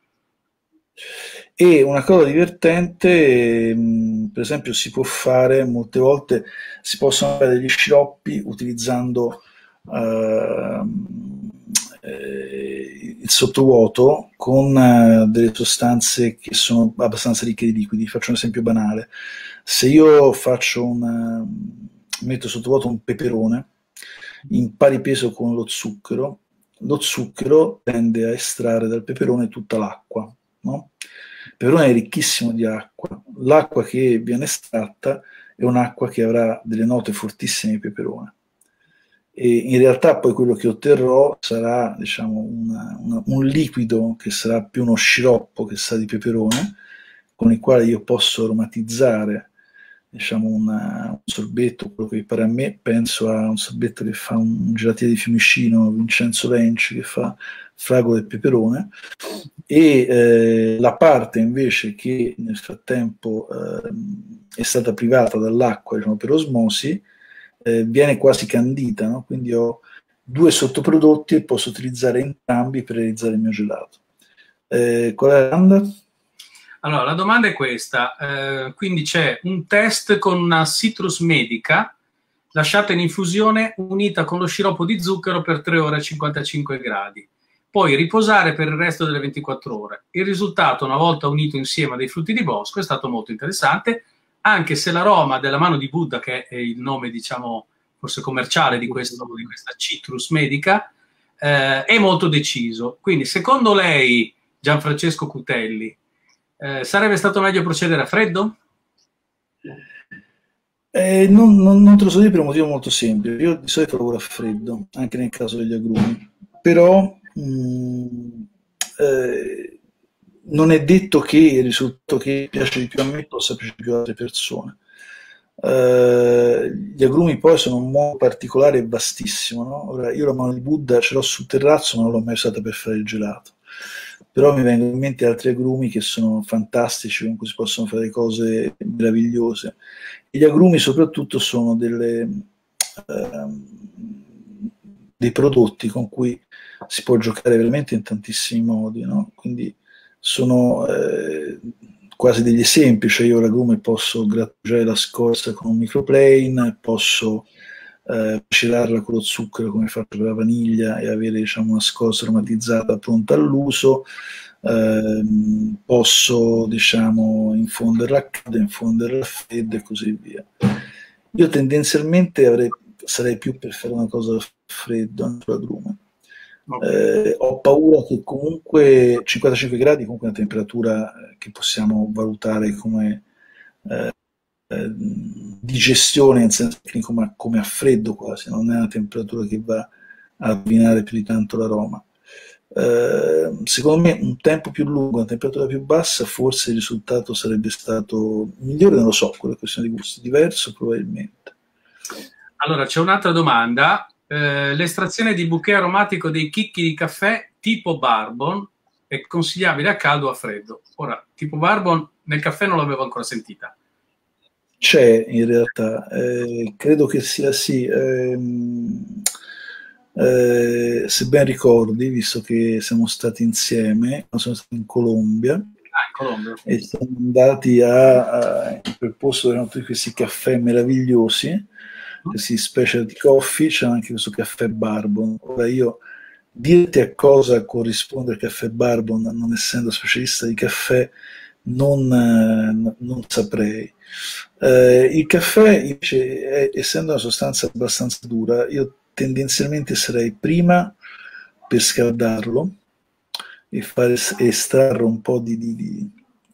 E una cosa divertente, mh, per esempio, si può fare, molte volte si possono fare degli sciroppi utilizzando uh, eh, il sottovuoto con uh, delle sostanze che sono abbastanza ricche di liquidi. Faccio un esempio banale. Se io faccio un, metto sottovuoto un peperone in pari peso con lo zucchero, lo zucchero tende a estrarre dal peperone tutta l'acqua, no? Il peperone è ricchissimo di acqua, l'acqua che viene estratta è un'acqua che avrà delle note fortissime di peperone e in realtà poi quello che otterrò sarà diciamo, una, una, un liquido che sarà più uno sciroppo che sa di peperone con il quale io posso aromatizzare diciamo una, un sorbetto, quello che pare a me, penso a un sorbetto che fa un gelatiere di Fiumicino, Vincenzo Venci, che fa fragole e peperone, e eh, la parte invece che nel frattempo eh, è stata privata dall'acqua diciamo, per osmosi, eh, viene quasi candita, no? Quindi ho due sottoprodotti e posso utilizzare entrambi per realizzare il mio gelato. Eh, qual è la domanda? Allora, la domanda è questa, eh, quindi c'è un test con una citrus medica lasciata in infusione unita con lo sciroppo di zucchero per tre ore a cinquantacinque gradi, poi riposare per il resto delle ventiquattro ore. Il risultato, una volta unito insieme a dei frutti di bosco, è stato molto interessante, anche se l'aroma della mano di Buddha, che è il nome, diciamo, forse commerciale di, questo, di questa citrus medica, eh, è molto deciso. Quindi, secondo lei, Gianfrancesco Cutelli, Eh, sarebbe stato meglio procedere a freddo? Eh, non, non, non te lo so dire per un motivo molto semplice. Io di solito lavoro a freddo, anche nel caso degli agrumi, però mh, eh, non è detto che il risultato che piace di più a me possa piacere più ad altre persone. Eh, gli agrumi poi sono un mondo particolare e vastissimo, no? Ora, io la mano di Buddha ce l'ho sul terrazzo, ma non l'ho mai usata per fare il gelato. Però mi vengono in mente altri agrumi che sono fantastici, con cui si possono fare cose meravigliose. E gli agrumi soprattutto sono delle, eh, dei prodotti con cui si può giocare veramente in tantissimi modi, no? Quindi sono eh, quasi degli esempi, cioè io l'agrume posso grattugiare la scorza con un microplane, posso eh, celarla con lo zucchero come faccio per la vaniglia e avere diciamo, una scorza aromatizzata pronta all'uso, eh, posso diciamo, infonderla a caldo, infonderla a freddo e così via. Io tendenzialmente avrei, sarei più per fare una cosa a freddo, anche l'agrume. Eh, ho paura che comunque cinquantacinque gradi comunque è una temperatura che possiamo valutare come eh, eh, digestione in senso tecnico, ma come a freddo quasi, non è una temperatura che va a rovinare più di tanto l'aroma. Eh, secondo me un tempo più lungo, una temperatura più bassa, forse il risultato sarebbe stato migliore, non lo so, quella è questione di gusti, diverso probabilmente. Allora, c'è un'altra domanda. Eh, l'estrazione di bouquet aromatico dei chicchi di caffè tipo Bourbon è consigliabile a caldo o a freddo? Ora, tipo Bourbon nel caffè non l'avevo ancora sentita. C'è in realtà, eh, credo che sia sì, ehm, eh, se ben ricordi, visto che siamo stati insieme, sono stato in Colombia Ah, in Colombia. e siamo andati a, a in quel posto dove erano tutti questi caffè meravigliosi, questi specialty coffee, c'è anche questo caffè Bourbon. Ora io dirti a cosa corrisponde il caffè Bourbon, non essendo specialista di caffè, non, eh, non saprei. Eh, il caffè, invece, è, essendo una sostanza abbastanza dura, io tendenzialmente sarei prima per scaldarlo e fare estrarre un po' di, di, di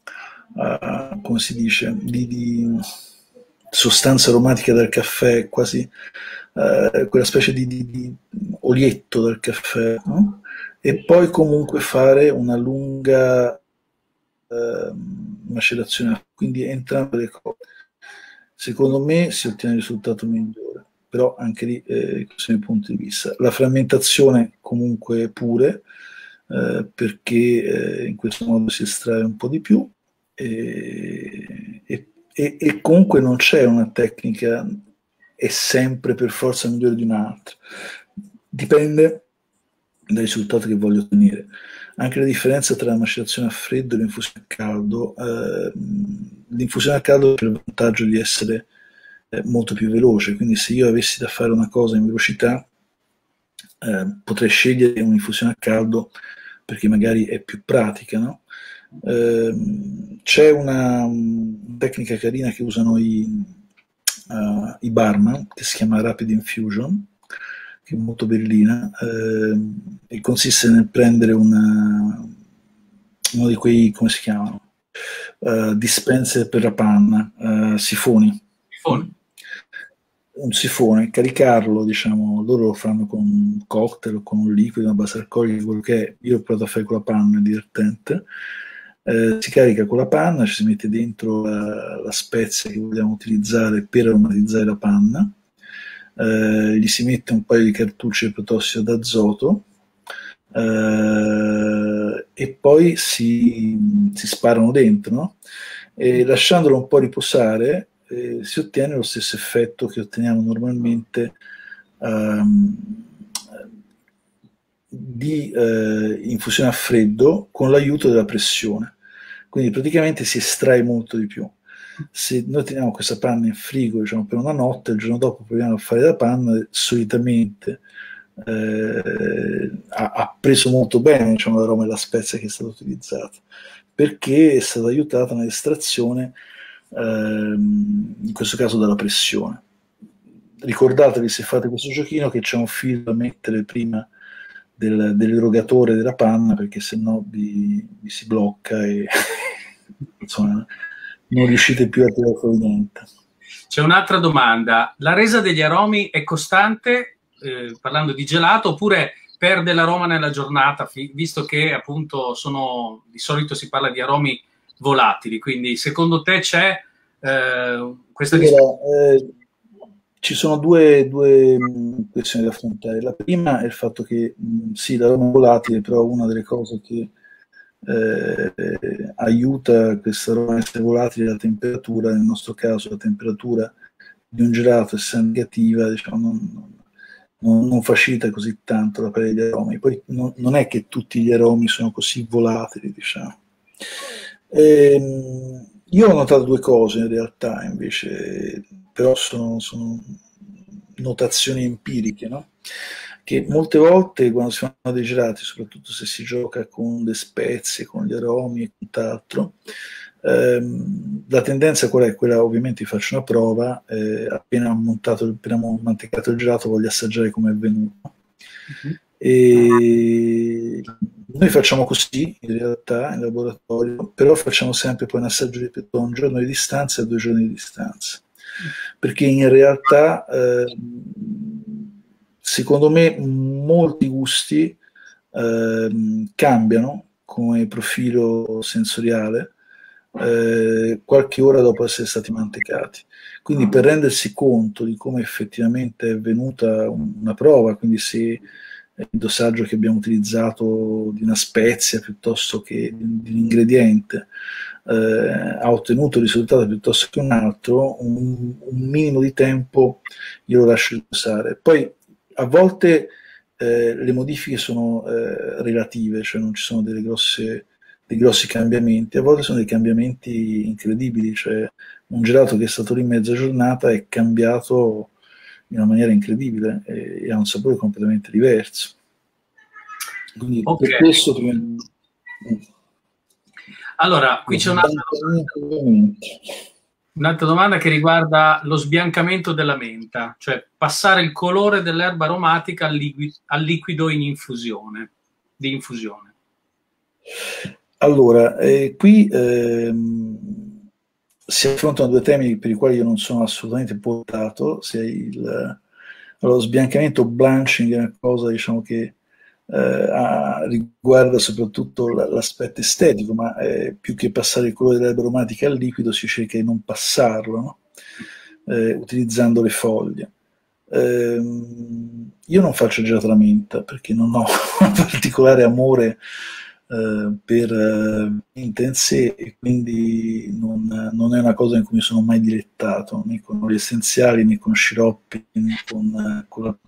uh, come si dice, di, di sostanza aromatica dal caffè, quasi uh, quella specie di, di, di olietto dal caffè, no? E poi comunque fare una lunga uh, macerazione, quindi entrambe le cose. Secondo me si ottiene il risultato migliore, però anche lì eh, questo è il mio punto di vista. La frammentazione comunque pure, eh, perché eh, in questo modo si estrae un po' di più e, e, e comunque non c'è una tecnica è sempre per forza migliore di un'altra, dipende dal risultato che voglio ottenere. Anche la differenza tra la macerazione a freddo e l'infusione a caldo, eh, l'infusione a caldo ha il vantaggio di essere eh, molto più veloce, quindi se io avessi da fare una cosa in velocità eh, potrei scegliere un'infusione a caldo perché magari è più pratica, no? Eh, c'è una, una tecnica carina che usano i, uh, i barman che si chiama Rapid Infusion, che è molto bellina, eh, e consiste nel prendere una, uno di quei, come si chiamano, uh, dispenser per la panna, uh, sifoni. Sifoni. Un sifone, caricarlo, diciamo, loro lo fanno con un cocktail o con un liquido, una base alcolica, quello che è. Io ho provato a fare con la panna, è divertente. Eh, si carica con la panna, ci si mette dentro la, la spezia che vogliamo utilizzare per aromatizzare la panna, eh, gli si mette un paio di cartucce di protossido d'azoto eh, e poi si, si sparano dentro, no? E lasciandolo un po' riposare eh, si ottiene lo stesso effetto che otteniamo normalmente um, di eh, infusione a freddo con l'aiuto della pressione. Quindi praticamente si estrae molto di più. Se noi teniamo questa panna in frigo, diciamo, per una notte, il giorno dopo proviamo a fare la panna, solitamente eh, ha, ha preso molto bene, diciamo, l'aroma e la spezia che è stata utilizzata, perché è stata aiutata nell'estrazione, ehm, in questo caso dalla pressione. Ricordatevi, se fate questo giochino, che c'è un filo da mettere prima del, dell'erogatore della panna, perché sennò vi, vi si blocca e insomma non riuscite più a tirare fuori niente. C'è un'altra domanda: la resa degli aromi è costante, eh, parlando di gelato, oppure perde l'aroma nella giornata, visto che appunto sono, di solito si parla di aromi volatili, quindi secondo te c'è eh, questa allora, eh, ci sono due, due mh, questioni da affrontare. La prima è il fatto che mh, sì, l'aroma è volatile, però una delle cose che eh, aiuta questa aroma a essere volatile è la temperatura. Nel nostro caso la temperatura di un gelato, essendo negativa, diciamo, non, non, non facilita così tanto la pelle degli aromi. Poi non, non è che tutti gli aromi sono così volatili, diciamo. Ehm, io ho notato due cose in realtà, invece, però sono, sono notazioni empiriche, no? Che molte volte quando si fanno dei gelati, soprattutto se si gioca con le spezie, con gli aromi e quant'altro, ehm, la tendenza qual è? Quella, ovviamente vi faccio una prova, eh, appena montato, appena mantecato il gelato voglio assaggiare come è venuto. Mm-hmm. E noi facciamo così in realtà in laboratorio, però facciamo sempre poi un assaggio ripetuto a un giorno di distanza e a due giorni di distanza, perché in realtà eh, secondo me molti gusti ehm, cambiano come profilo sensoriale eh, qualche ora dopo essere stati mantecati. Quindi per rendersi conto di come effettivamente è venuta una prova, quindi se il dosaggio che abbiamo utilizzato di una spezia piuttosto che di un ingrediente eh, ha ottenuto il risultato piuttosto che un altro, un, un minimo di tempo io lo lascio riposare. Poi a volte eh, le modifiche sono eh, relative, cioè non ci sono delle grosse, dei grossi cambiamenti, a volte sono dei cambiamenti incredibili, cioè un gelato che è stato lì mezza giornata è cambiato in una maniera incredibile e, e ha un sapore completamente diverso. Quindi okay. per questo prima... Allora, qui c'è un'altra domanda. Un'altra domanda che riguarda lo sbiancamento della menta, cioè passare il colore dell'erba aromatica al, liqui al liquido in infusione, di infusione. Allora, eh, qui ehm, si affrontano due temi per i quali io non sono assolutamente portato. Se il, lo sbiancamento blanching è una cosa, diciamo, che eh, ha, riguarda soprattutto l'aspetto estetico, ma eh, più che passare il colore dell'erba aromatica al liquido si cerca di non passarlo, no? eh, utilizzando le foglie. Eh, io non faccio gelato alla menta perché non ho un particolare amore eh, per eh, menta in sé e quindi non, non è una cosa in cui mi sono mai dilettato, né con gli essenziali, né con sciroppi, né con, con la...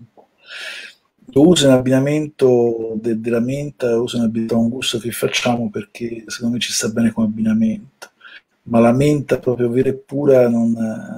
Lo uso in abbinamento de, della menta, lo uso in abbinamento a un gusto che facciamo perché secondo me ci sta bene come abbinamento, ma la menta proprio vera e pura non,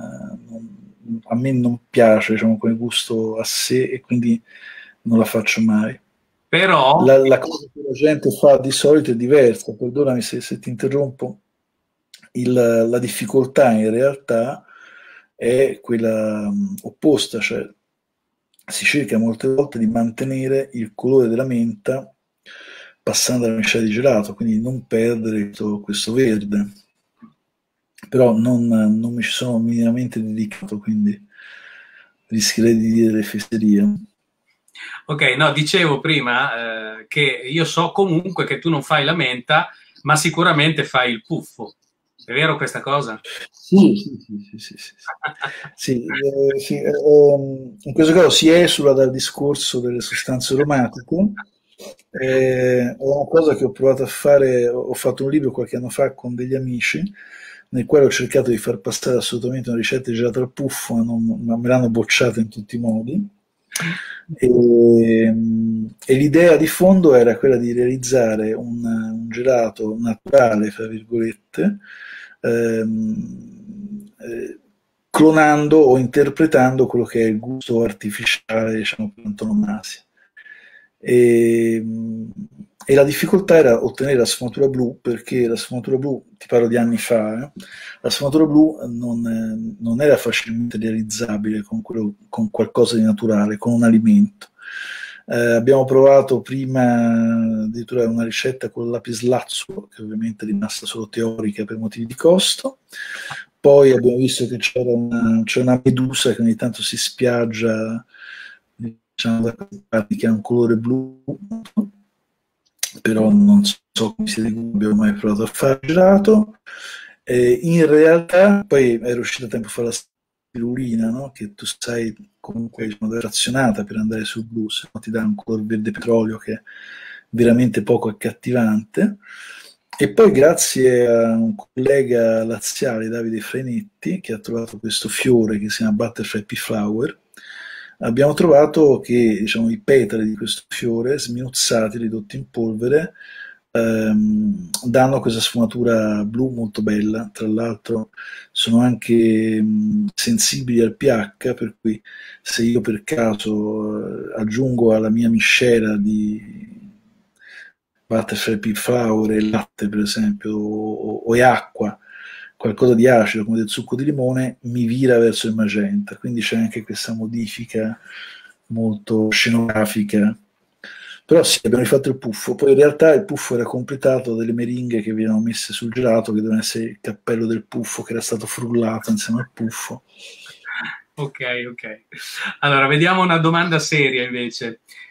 non, a me non piace, diciamo, come gusto a sé e quindi non la faccio mai. Però la, la cosa che la gente fa di solito è diversa, perdonami se, se ti interrompo, il, la difficoltà in realtà è quella um, opposta, cioè si cerca molte volte di mantenere il colore della menta passando alla miscela di gelato, quindi non perdere questo, questo verde. Però non, non mi ci sono minimamente dedicato, quindi rischierei di dire le fesserie. Ok, no, dicevo prima eh, che io so comunque che tu non fai la menta, ma sicuramente fai il puffo. È vero questa cosa? Sì, sì, sì, sì, sì, sì. sì, eh, sì eh, in questo caso si esula dal discorso delle sostanze aromatiche. Eh, è una cosa che ho provato a fare, ho fatto un libro qualche anno fa con degli amici, nel quale ho cercato di far passare assolutamente una ricetta di gelato al puffo, ma, non, ma me l'hanno bocciata in tutti i modi. E, e l'idea di fondo era quella di realizzare un, un gelato naturale, fra virgolette, ehm, eh, clonando o interpretando quello che è il gusto artificiale, diciamo, per antonomasia. E, e la difficoltà era ottenere la sfumatura blu, perché la sfumatura blu, ti parlo di anni fa, eh, la sfumatura blu non, non era facilmente realizzabile con, quello, con qualcosa di naturale, con un alimento. Eh, abbiamo provato prima addirittura una ricetta con lapislazzulo, che ovviamente è rimasta solo teorica per motivi di costo. Poi abbiamo visto che c'era una, c'è una medusa che ogni tanto si spiaggia, diciamo, da parti che ha un colore blu, però non so come sia, abbiamo mai provato a fare gelato. Eh, in realtà poi era uscita tempo fa la spirulina, no? Che tu sai comunque diciamo, è razionata per andare sul blu, se no ti dà un colore verde petrolio che è veramente poco accattivante. E poi grazie a un collega laziale, Davide Frenetti, che ha trovato questo fiore che si chiama Butterfly Pea Flower, abbiamo trovato che diciamo, i petali di questo fiore, sminuzzati, ridotti in polvere, ehm, danno questa sfumatura blu molto bella. Tra l'altro sono anche mh, sensibili al pH, per cui se io per caso eh, aggiungo alla mia miscela di Butterfly Pea Flower e latte, per esempio, o, o e acqua, qualcosa di acido come del succo di limone, mi vira verso il magenta. Quindi c'è anche questa modifica molto scenografica. Però sì, abbiamo rifatto il puffo. Poi in realtà il puffo era completato dalle meringhe che venivano messe sul gelato, che dovevano essere il cappello del puffo che era stato frullato insieme al puffo. Ok, ok. Allora, vediamo una domanda seria invece.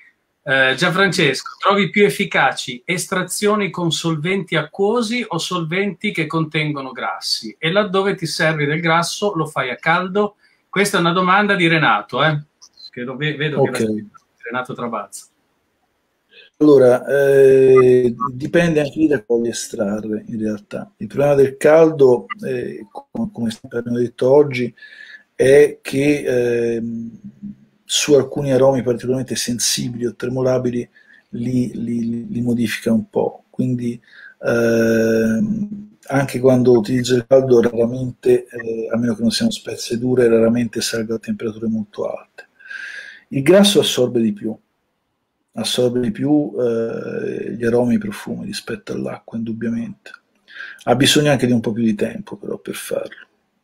Eh, Gianfrancesco, trovi più efficaci estrazioni con solventi acquosi o solventi che contengono grassi? E laddove ti servi del grasso, lo fai a caldo? Questa è una domanda di Renato, eh? Che lo ve vedo okay. che la... Renato Trabazza. Allora, eh, dipende anche da come estrarre, in realtà. Il problema del caldo, eh, come, come abbiamo detto oggi, è che eh, su alcuni aromi particolarmente sensibili o termolabili li, li, li modifica un po'. Quindi eh, anche quando utilizzo il caldo, raramente, eh, a meno che non siano spezie dure, raramente salgo a temperature molto alte. Il grasso assorbe di più. assorbe di più eh, gli aromi e i profumi rispetto all'acqua, indubbiamente. Ha bisogno anche di un po' più di tempo, però, per farlo.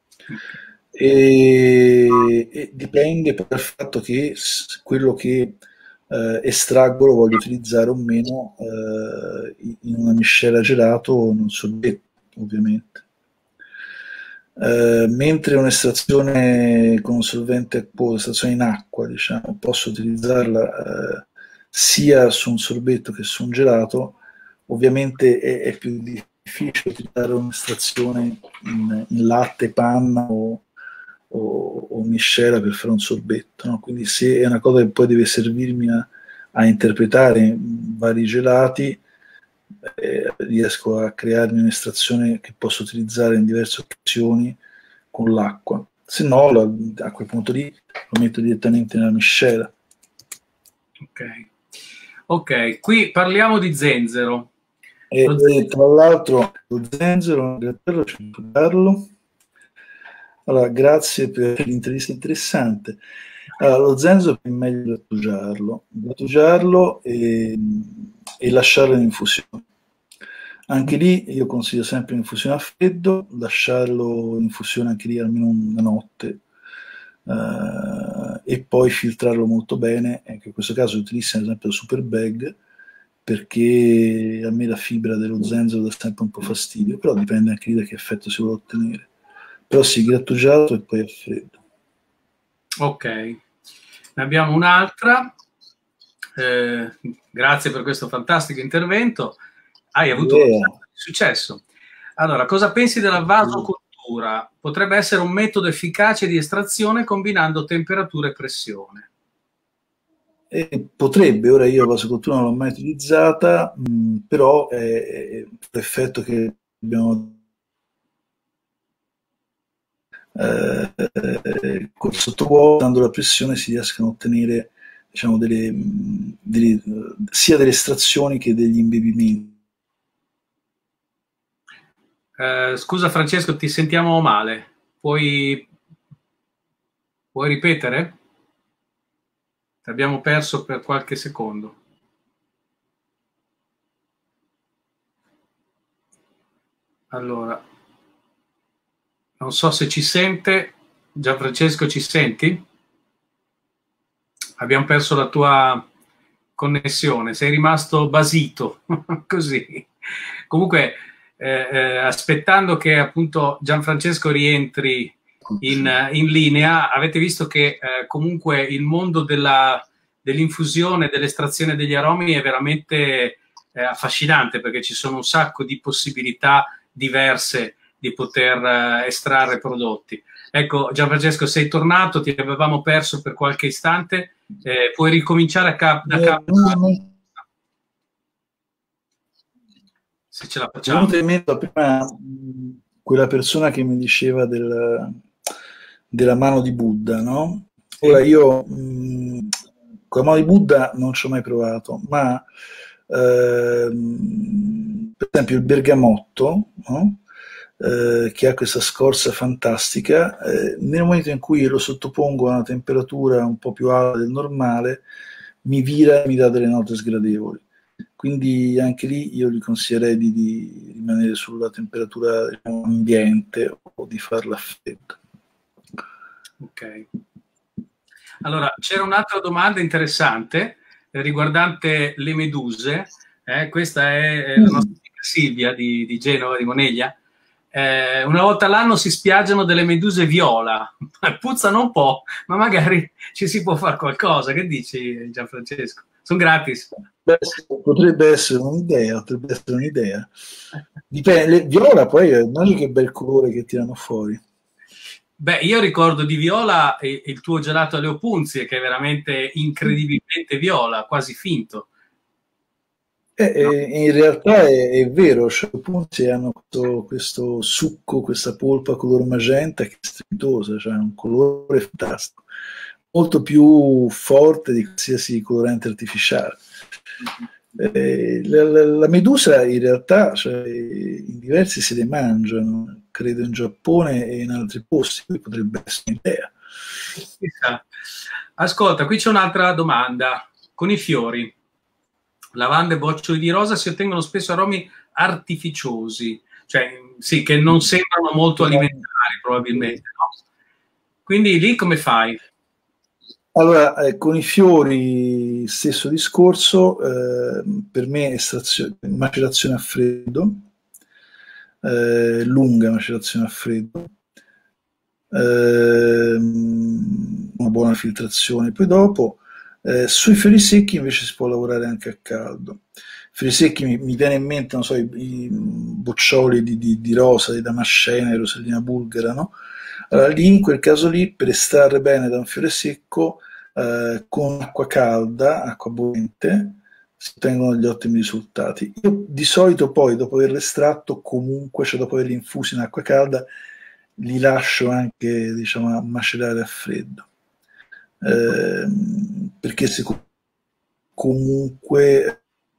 E, e dipende dal fatto che quello che eh, estraggo lo voglio utilizzare o meno eh, in una miscela gelato o in un sorbetto, ovviamente. Uh, mentre un'estrazione con un solvente acquoso, un'estrazione in acqua, diciamo, posso utilizzarla uh, sia su un sorbetto che su un gelato, ovviamente è, è più difficile utilizzare un'estrazione in, in latte, panna o, o, o miscela per fare un sorbetto, no? Quindi se è una cosa che poi deve servirmi a, a interpretare vari gelati, Eh, riesco a crearmi un'estrazione che posso utilizzare in diverse occasioni con l'acqua, se no la, a quel punto lì lo metto direttamente nella miscela. Ok, ok, qui parliamo di zenzero. E, e tra l'altro lo zenzero, allora, grazie per l'intervista interessante. Allora, lo zenzero è meglio grattugiarlo, grattugiarlo e, e lasciarlo in infusione. Anche lì io consiglio sempre l'infusione a freddo, lasciarlo in infusione anche lì almeno una notte uh, e poi filtrarlo molto bene. Anche in questo caso utilizzo ad esempio il super bag, perché a me la fibra dello zenzero dà sempre un po' fastidio, però dipende anche lì da che effetto si vuole ottenere. Però sì, grattugiato e poi a freddo. Ok, ne abbiamo un'altra. Eh, grazie per questo fantastico intervento. Hai avuto yeah. successo. Allora, cosa pensi della vasocultura? Potrebbe essere un metodo efficace di estrazione combinando temperatura e pressione. Eh, potrebbe, ora io la vasocultura non l'ho mai utilizzata, mh, però è l'effetto che abbiamo eh, col sottovuoto, dando la pressione si riescono a ottenere, diciamo, delle, delle, sia delle estrazioni che degli imbevimenti. Uh, scusa Francesco, ti sentiamo male. Puoi, puoi ripetere? Ti abbiamo perso per qualche secondo. Allora, non so se ci sente. Gianfrancesco, ci senti? Abbiamo perso la tua connessione. Sei rimasto basito, così. Comunque... Eh, eh, aspettando che appunto Gianfrancesco rientri in, in linea, avete visto che eh, comunque il mondo della, dell'infusione, dell'estrazione degli aromi è veramente eh, affascinante, perché ci sono un sacco di possibilità diverse di poter eh, estrarre prodotti. Ecco, Gianfrancesco, sei tornato, ti avevamo perso per qualche istante, eh, puoi ricominciare a cap da capo. Se ce la facciamo. Mi è venuto prima quella persona che mi diceva del, della mano di Buddha, no? Sì. Ora io mh, con la mano di Buddha non ci ho mai provato, ma ehm, per esempio il bergamotto, no? eh, che ha questa scorza fantastica, eh, nel momento in cui lo sottopongo a una temperatura un po' più alta del normale, mi vira e mi dà delle note sgradevoli. Quindi anche lì io gli consiglierei di, di rimanere sulla temperatura, diciamo, ambiente o di farla a freddo. Ok. Allora, c'era un'altra domanda interessante eh, riguardante le meduse. Eh, questa è, è la nostra amica Silvia di, di Genova, di Moneglia. Eh, una volta all'anno si spiaggiano delle meduse viola. Puzzano un po', ma magari ci si può fare qualcosa. Che dici, Gianfrancesco? sono gratis. Beh, potrebbe essere un'idea, potrebbe essere un'idea. Dipende, viola poi immagino che bel colore che tirano fuori. Beh, io ricordo di viola il tuo gelato alle opunzie, che è veramente incredibilmente viola, quasi finto. Eh, eh, in realtà è, è vero, cioè, le opunzie hanno questo, questo succo, questa polpa color magenta che è strepitosa, cioè un colore fantastico, molto più forte di qualsiasi colorante artificiale. Eh, la, la, la medusa in realtà, cioè, in diversi se le mangiano, credo in Giappone e in altri posti, quindi potrebbe essere un'idea. Ascolta, qui c'è un'altra domanda. Con i fiori, lavanda e boccioli di rosa, si ottengono spesso aromi artificiosi, cioè sì, che non sembrano molto alimentari probabilmente, no? Quindi lì come fai? Allora, eh, con i fiori, stesso discorso, eh, per me estrazione, macerazione a freddo, eh, lunga macerazione a freddo, eh, una buona filtrazione. Poi dopo, eh, sui fiori secchi invece si può lavorare anche a caldo. Fiori secchi mi, mi viene in mente, non so, i, i boccioli di, di, di rosa, di damascena, di rosellina bulgara, no? Allora, lì, in quel caso lì, per estrarre bene da un fiore secco, eh, con acqua calda, acqua bollente, si ottengono degli ottimi risultati. Io di solito poi, dopo averlo estratto, comunque, cioè dopo averli infusi in acqua calda, li lascio anche, diciamo, macerare a freddo. Eh, perché se comunque...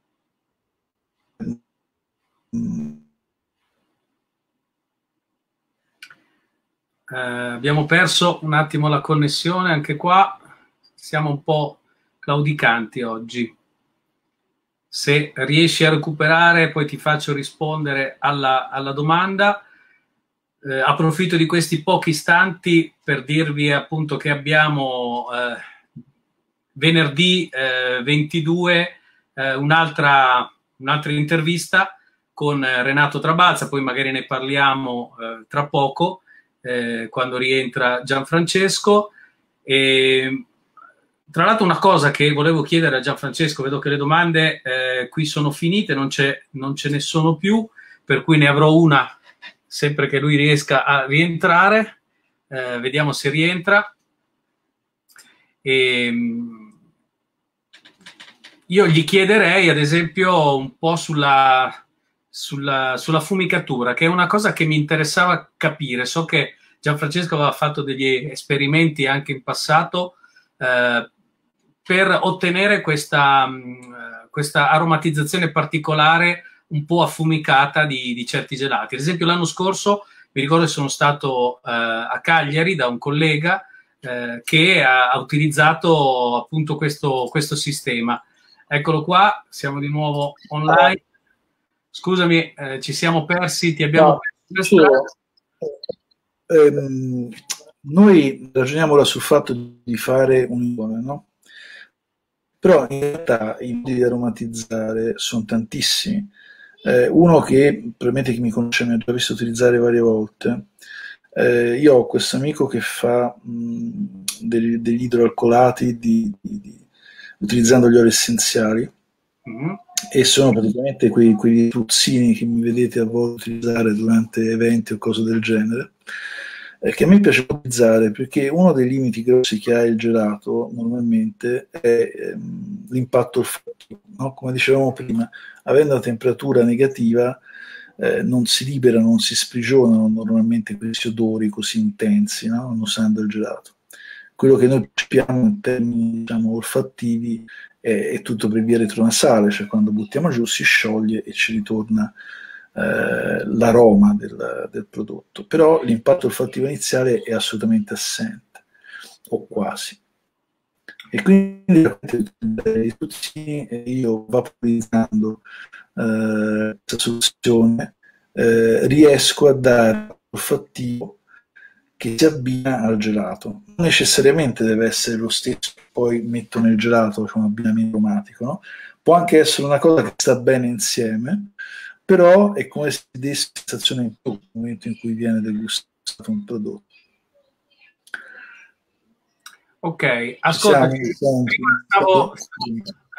Eh, abbiamo perso un attimo la connessione anche qua, siamo un po' claudicanti oggi. Se riesci a recuperare poi ti faccio rispondere alla, alla domanda. Eh, approfitto di questi pochi istanti per dirvi appunto che abbiamo eh, venerdì eh, ventidue eh, un'altra, un'altra intervista con Renato Trabalza, poi magari ne parliamo eh, tra poco, eh, quando rientra Gianfrancesco. E, tra l'altro, una cosa che volevo chiedere a Gianfrancesco, vedo che le domande eh, qui sono finite, non, c'è, non ce ne sono più, per cui ne avrò una sempre che lui riesca a rientrare. Eh, vediamo se rientra. E, io gli chiederei, ad esempio, un po' sulla, sulla, sulla fumicatura, che è una cosa che mi interessava capire. So che Gianfrancesco aveva fatto degli esperimenti anche in passato eh, per ottenere questa, mh, questa aromatizzazione particolare un po' affumicata di, di certi gelati. Ad esempio l'anno scorso mi ricordo che sono stato eh, a Cagliari da un collega eh, che ha, ha utilizzato appunto questo, questo sistema. Eccolo qua, siamo di nuovo online. Scusami, eh, ci siamo persi, ti abbiamo no, perso la strada. Ehm, noi ragioniamo ora sul fatto di fare un'icona, no? Però in realtà i modi di aromatizzare sono tantissimi. Eh, uno che probabilmente chi mi conosce mi ha già visto utilizzare varie volte. Eh, io ho questo amico che fa mh, degli, degli idroalcolati di, di, di, utilizzando gli oli essenziali. Mm-hmm. E sono praticamente quei, quei puzzini che mi vedete a volte utilizzare durante eventi o cose del genere, eh, che a me piace utilizzare perché uno dei limiti grossi che ha il gelato normalmente è ehm, l'impatto olfattivo, no? Come dicevamo prima, avendo una temperatura negativa eh, non si liberano, non si sprigionano normalmente questi odori così intensi, no? Non usando il gelato. Quello che noi percepiamo in termini, diciamo, olfattivi è, è tutto per via retronasale, cioè quando buttiamo giù si scioglie e ci ritorna eh, l'aroma del, del prodotto. Però l'impatto olfattivo iniziale è assolutamente assente, o quasi. E quindi le istruzioni io vaporizzando eh, questa soluzione eh, riesco a dare olfattivo che si abbina al gelato. Non necessariamente deve essere lo stesso che poi metto nel gelato, cioè un abbinamento aromatico, no? Può anche essere una cosa che sta bene insieme, però è come se desse sensazione in più nel momento in cui viene degustato un prodotto. Ok, ascolta, siamo, siamo, stavo,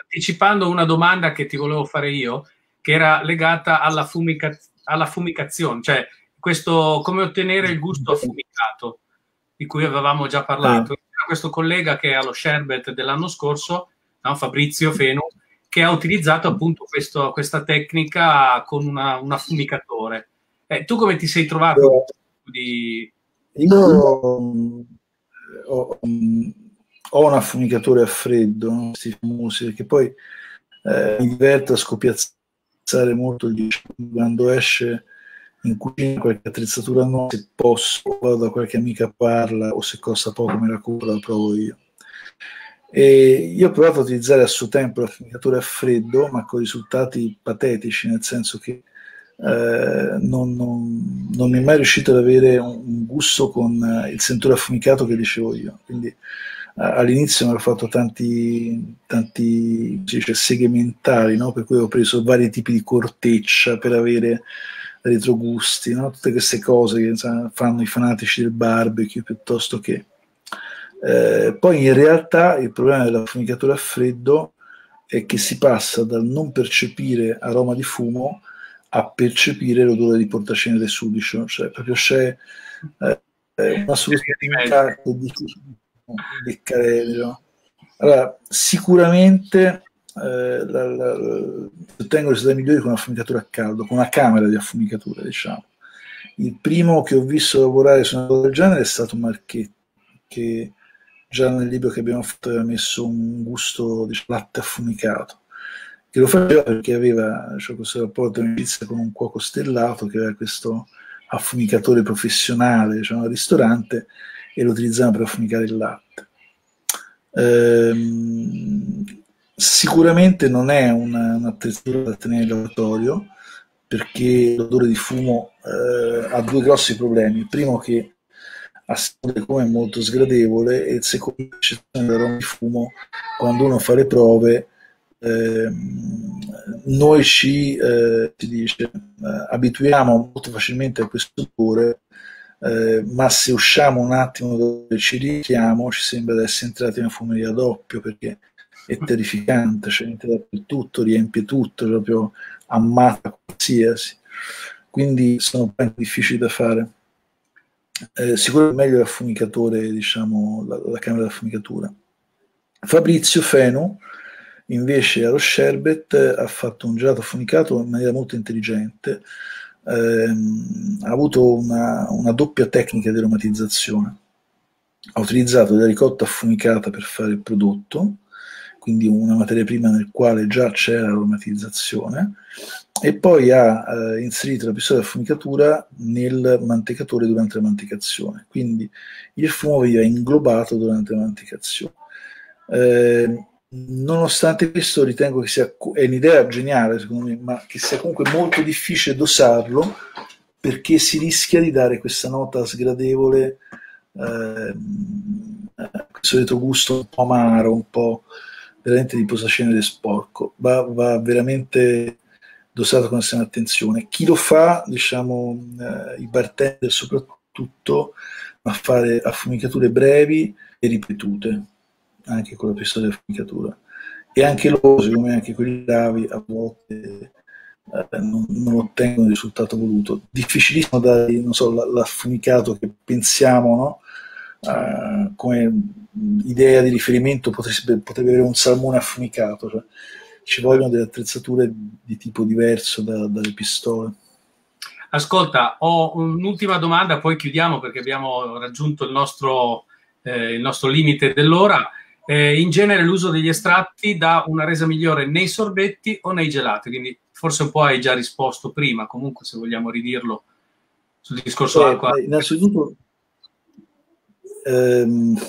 anticipando una domanda che ti volevo fare io, che era legata alla, fumica- alla fumicazione, cioè questo, come ottenere il gusto affumicato, di cui avevamo già parlato. Eh. Questo collega che è allo Sherbet dell'anno scorso, no? Fabrizio Fenu, che ha utilizzato appunto questo, questa tecnica con una, un affumicatore. Eh, tu come ti sei trovato? Io, di... io ho, ho, ho un affumicatore a freddo, no? Questi famosi, perché poi eh, mi diverto a scopiazzare molto il quando esce in cucina qualche attrezzatura nuova, se posso vado da qualche amica a parla, o se costa poco me la compro, la provo io. E io ho provato a utilizzare a suo tempo l'affumicatura a freddo, ma con risultati patetici, nel senso che eh, non, non, non mi è mai riuscito ad avere un, un gusto con eh, il sentore affumicato che dicevo io. Quindi eh, all'inizio mi ero fatto tanti, tanti dice, segmentari, no? Per cui ho preso vari tipi di corteccia per avere retrogusti, no? Tutte queste cose che insomma, fanno i fanatici del barbecue piuttosto che... Eh, poi in realtà il problema dell'affumicatura a freddo è che si passa dal non percepire aroma di fumo a percepire l'odore di portacenere sudicio, cioè proprio c'è eh, una soluzione di beccare. No? Allora, sicuramente eh, la, la, la, ottengo risultati migliori con un'affumicatura a caldo, con una camera di affumicatura, diciamo. Il primo che ho visto lavorare su una cosa del genere è stato Marchetti, che già nel libro che abbiamo fatto aveva messo un gusto di latte affumicato, che lo faceva perché aveva cioè, questo rapporto di amicizia con un cuoco stellato che aveva questo affumicatore professionale, diciamo, al ristorante, e lo utilizzava per affumicare il latte. Ehm, sicuramente non è una, un'attrezzatura da tenere in laboratorio, perché l'odore di fumo eh, ha due grossi problemi. Il primo, che a seconda di come è molto sgradevole, e il secondo, l'eccezione dell'aroma di fumo, quando uno fa le prove, eh, noi ci, eh, si dice, eh, abituiamo molto facilmente a questo odore, eh, ma se usciamo un attimo dove ci richiamo ci sembra di essere entrati in una fumeria doppio, perché è terrificante, cioè entra dappertutto, riempie tutto, proprio ammazza qualsiasi, quindi sono ben difficili da fare. Eh, sicuramente meglio l'affumicatore, diciamo, la, la camera d'affumicatura. Fabrizio Fenu invece allo Sherbet ha fatto un gelato affumicato in maniera molto intelligente, ehm, ha avuto una, una doppia tecnica di aromatizzazione. Ha utilizzato della ricotta affumicata per fare il prodotto, quindi una materia prima nel quale già c'era l'aromatizzazione, e poi ha eh, inserito la pistola di affumicatura nel mantecatore durante la mantecazione, quindi il fumo veniva inglobato durante la mantecazione. Eh, nonostante questo ritengo che sia, è un'idea geniale secondo me, ma che sia comunque molto difficile dosarlo, perché si rischia di dare questa nota sgradevole, eh, questo retrogusto un po' amaro, un po' veramente di posacenere sporco. Va, va veramente dosato con estrema attenzione. Chi lo fa, diciamo, eh, i bartender soprattutto, a fare affumicature brevi e ripetute, anche con la pistola di affumicatura. E anche loro, secondo me, anche quelli bravi, a volte eh, non, non ottengono il risultato voluto. Difficilissimo dare, non so, l'affumicato che pensiamo, no? Uh, come idea di riferimento potrebbe, potrebbe avere un salmone affumicato, cioè ci vogliono delle attrezzature di tipo diverso da, dalle pistole. Ascolta, ho un'ultima domanda, poi chiudiamo perché abbiamo raggiunto il nostro, eh, il nostro limite dell'ora. Eh, in genere l'uso degli estratti dà una resa migliore nei sorbetti o nei gelati? Quindi forse un po' hai già risposto prima, comunque se vogliamo ridirlo sul discorso eh, acqua. Innanzitutto ehm,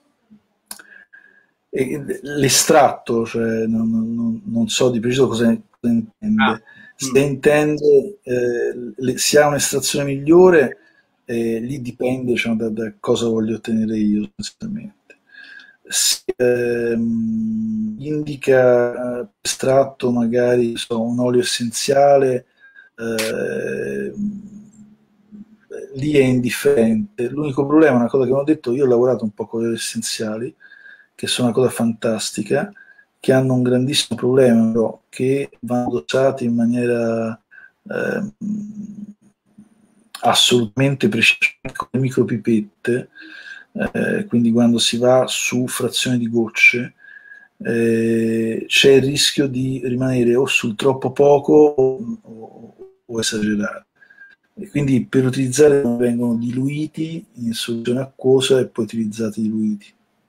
l'estratto, cioè non, non, non so di preciso cosa intende. Ah. Se mm. intende eh, le, si ha un'estrazione migliore, eh, lì dipende, diciamo, da, da cosa voglio ottenere io sostanzialmente. Se ehm, indica estratto magari so, un olio essenziale, eh, lì è indifferente. L'unico problema, una cosa che non ho detto, io ho lavorato un po' con gli essenziali, che sono una cosa fantastica, che hanno un grandissimo problema, però, che vanno dosati in maniera eh, assolutamente precisa con le micropipette, eh, quindi quando si va su frazioni di gocce eh, c'è il rischio di rimanere o sul troppo poco o, o, o esagerare. E quindi per utilizzare vengono diluiti in soluzione acquosa e poi utilizzati diluiti.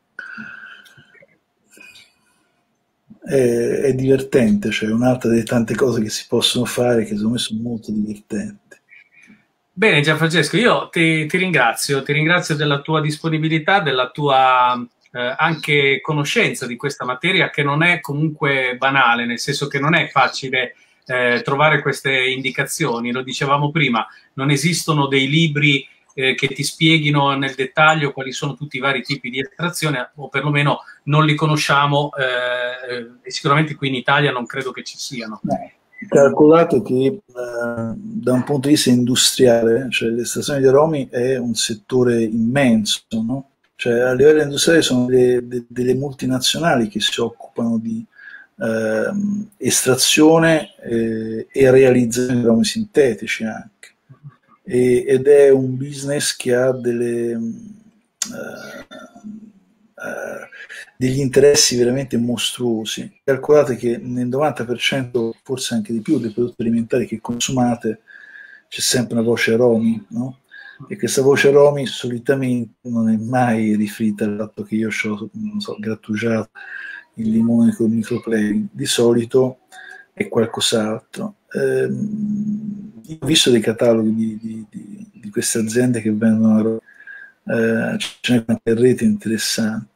È, è divertente, cioè un'altra delle tante cose che si possono fare che secondo me sono molto divertenti. Bene Gianfrancesco, io ti, ti ringrazio, ti ringrazio della tua disponibilità, della tua eh, anche conoscenza di questa materia che non è comunque banale, nel senso che non è facile eh, trovare queste indicazioni, lo dicevamo prima, non esistono dei libri eh, che ti spieghino nel dettaglio quali sono tutti i vari tipi di estrazione, o perlomeno non li conosciamo eh, e sicuramente qui in Italia non credo che ci siano. No. Calcolato che eh, da un punto di vista industriale, cioè l'estrazione di aromi è un settore immenso, no? Cioè a livello industriale sono delle, de, delle multinazionali che si occupano di eh, estrazione eh, e realizzazione di aromi sintetici anche, e, ed è un business che ha delle eh, eh, degli interessi veramente mostruosi. Calcolate che nel novanta per cento, forse anche di più, dei prodotti alimentari che consumate c'è sempre una voce aromi, no? E questa voce aromi solitamente non è mai riferita al fatto che io ho, non so, grattugiato il limone con il microplaying, di solito è qualcos'altro. Ehm, io ho visto dei cataloghi di, di, di, di queste aziende che vendono aromi, eh, ce n'è una rete interessante.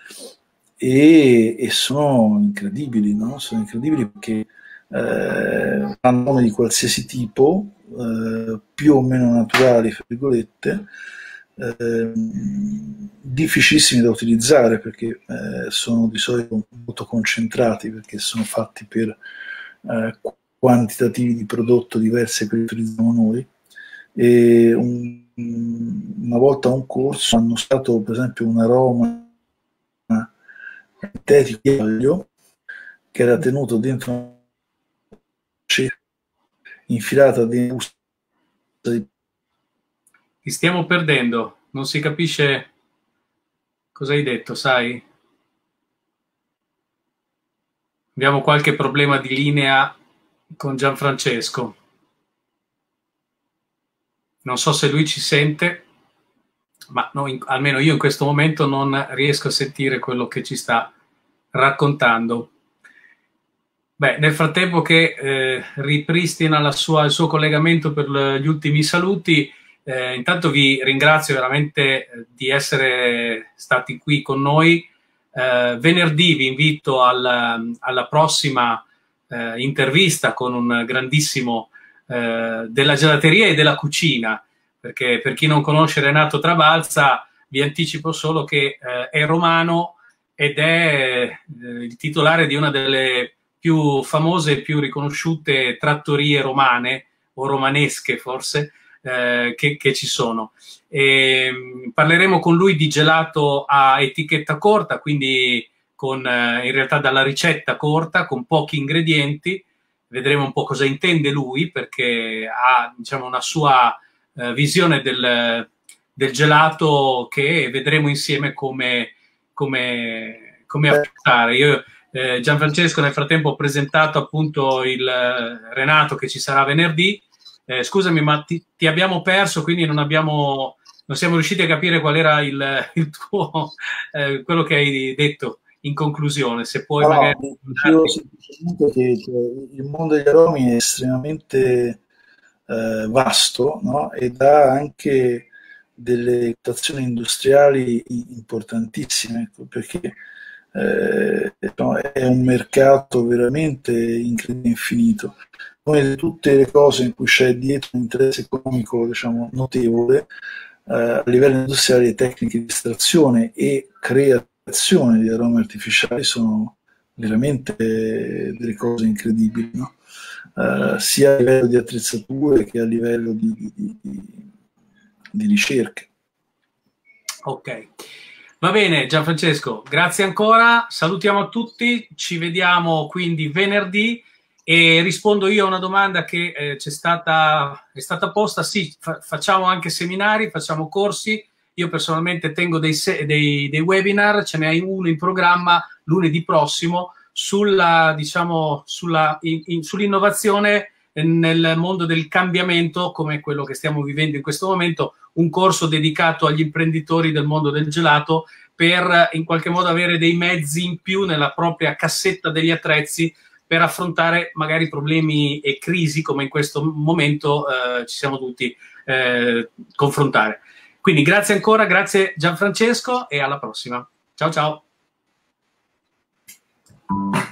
E, e sono incredibili, no? Sono incredibili perché eh, hanno nome di qualsiasi tipo, eh, più o meno naturali, fra virgolette, eh, difficilissimi da utilizzare perché eh, sono di solito molto concentrati, perché sono fatti per eh, quantitativi di prodotto diversi da quelli che utilizziamo noi. E un, una volta a un corso hanno usato per esempio un aroma sintetico di olio che era tenuto dentro una infilata dentro. Ti stiamo perdendo, non si capisce cosa hai detto, sai? Abbiamo qualche problema di linea con Gianfrancesco. Non so se lui ci sente, ma no, in, almeno io in questo momento non riesco a sentire quello che ci sta raccontando. Beh, nel frattempo che eh, ripristina la sua, il suo collegamento per le, gli ultimi saluti, eh, intanto vi ringrazio veramente di essere stati qui con noi. Eh, venerdì vi invito al, alla prossima eh, intervista con un grandissimo eh, della gelateria e della cucina, perché per chi non conosce Renato Trabalza vi anticipo solo che eh, è romano ed è eh, il titolare di una delle più famose e più riconosciute trattorie romane, o romanesche forse, eh, che, che ci sono. E, mh, parleremo con lui di gelato a etichetta corta, quindi con, eh, in realtà dalla ricetta corta, con pochi ingredienti. Vedremo un po' cosa intende lui, perché ha, diciamo, una sua eh, visione del, del gelato che vedremo insieme come, come, come affrontare. Io Eh, Gianfrancesco nel frattempo ho presentato appunto il eh, Renato che ci sarà venerdì. Eh, scusami, ma ti, ti abbiamo perso, quindi non abbiamo non siamo riusciti a capire qual era il, il tuo eh, quello che hai detto in conclusione. Se puoi, no, magari. No, dicevo semplicemente che, che il mondo degli aromi è estremamente eh, vasto, no? Ed ha anche delle situazioni industriali importantissime, perché Eh, no, è un mercato veramente incredibile, infinito. Come tutte le cose in cui c'è dietro un interesse economico, diciamo, notevole, eh, a livello industriale le tecniche di estrazione e creazione di aromi artificiali sono veramente delle cose incredibili, no? Eh, sia a livello di attrezzature che a livello di, di, di, di ricerca. Ok. Va bene, Gianfrancesco, grazie ancora, salutiamo a tutti, ci vediamo quindi venerdì e rispondo io a una domanda che eh, c'è stata, è stata posta. Sì, fa facciamo anche seminari, facciamo corsi, io personalmente tengo dei, dei, dei webinar, ce ne hai uno in programma lunedì prossimo sulla, diciamo, sulla, in, in, sull'innovazione nel mondo del cambiamento come quello che stiamo vivendo in questo momento, un corso dedicato agli imprenditori del mondo del gelato per in qualche modo avere dei mezzi in più nella propria cassetta degli attrezzi per affrontare magari problemi e crisi come in questo momento eh, ci siamo dovuti eh, confrontare. Quindi grazie ancora, grazie Gianfrancesco e alla prossima. Ciao ciao.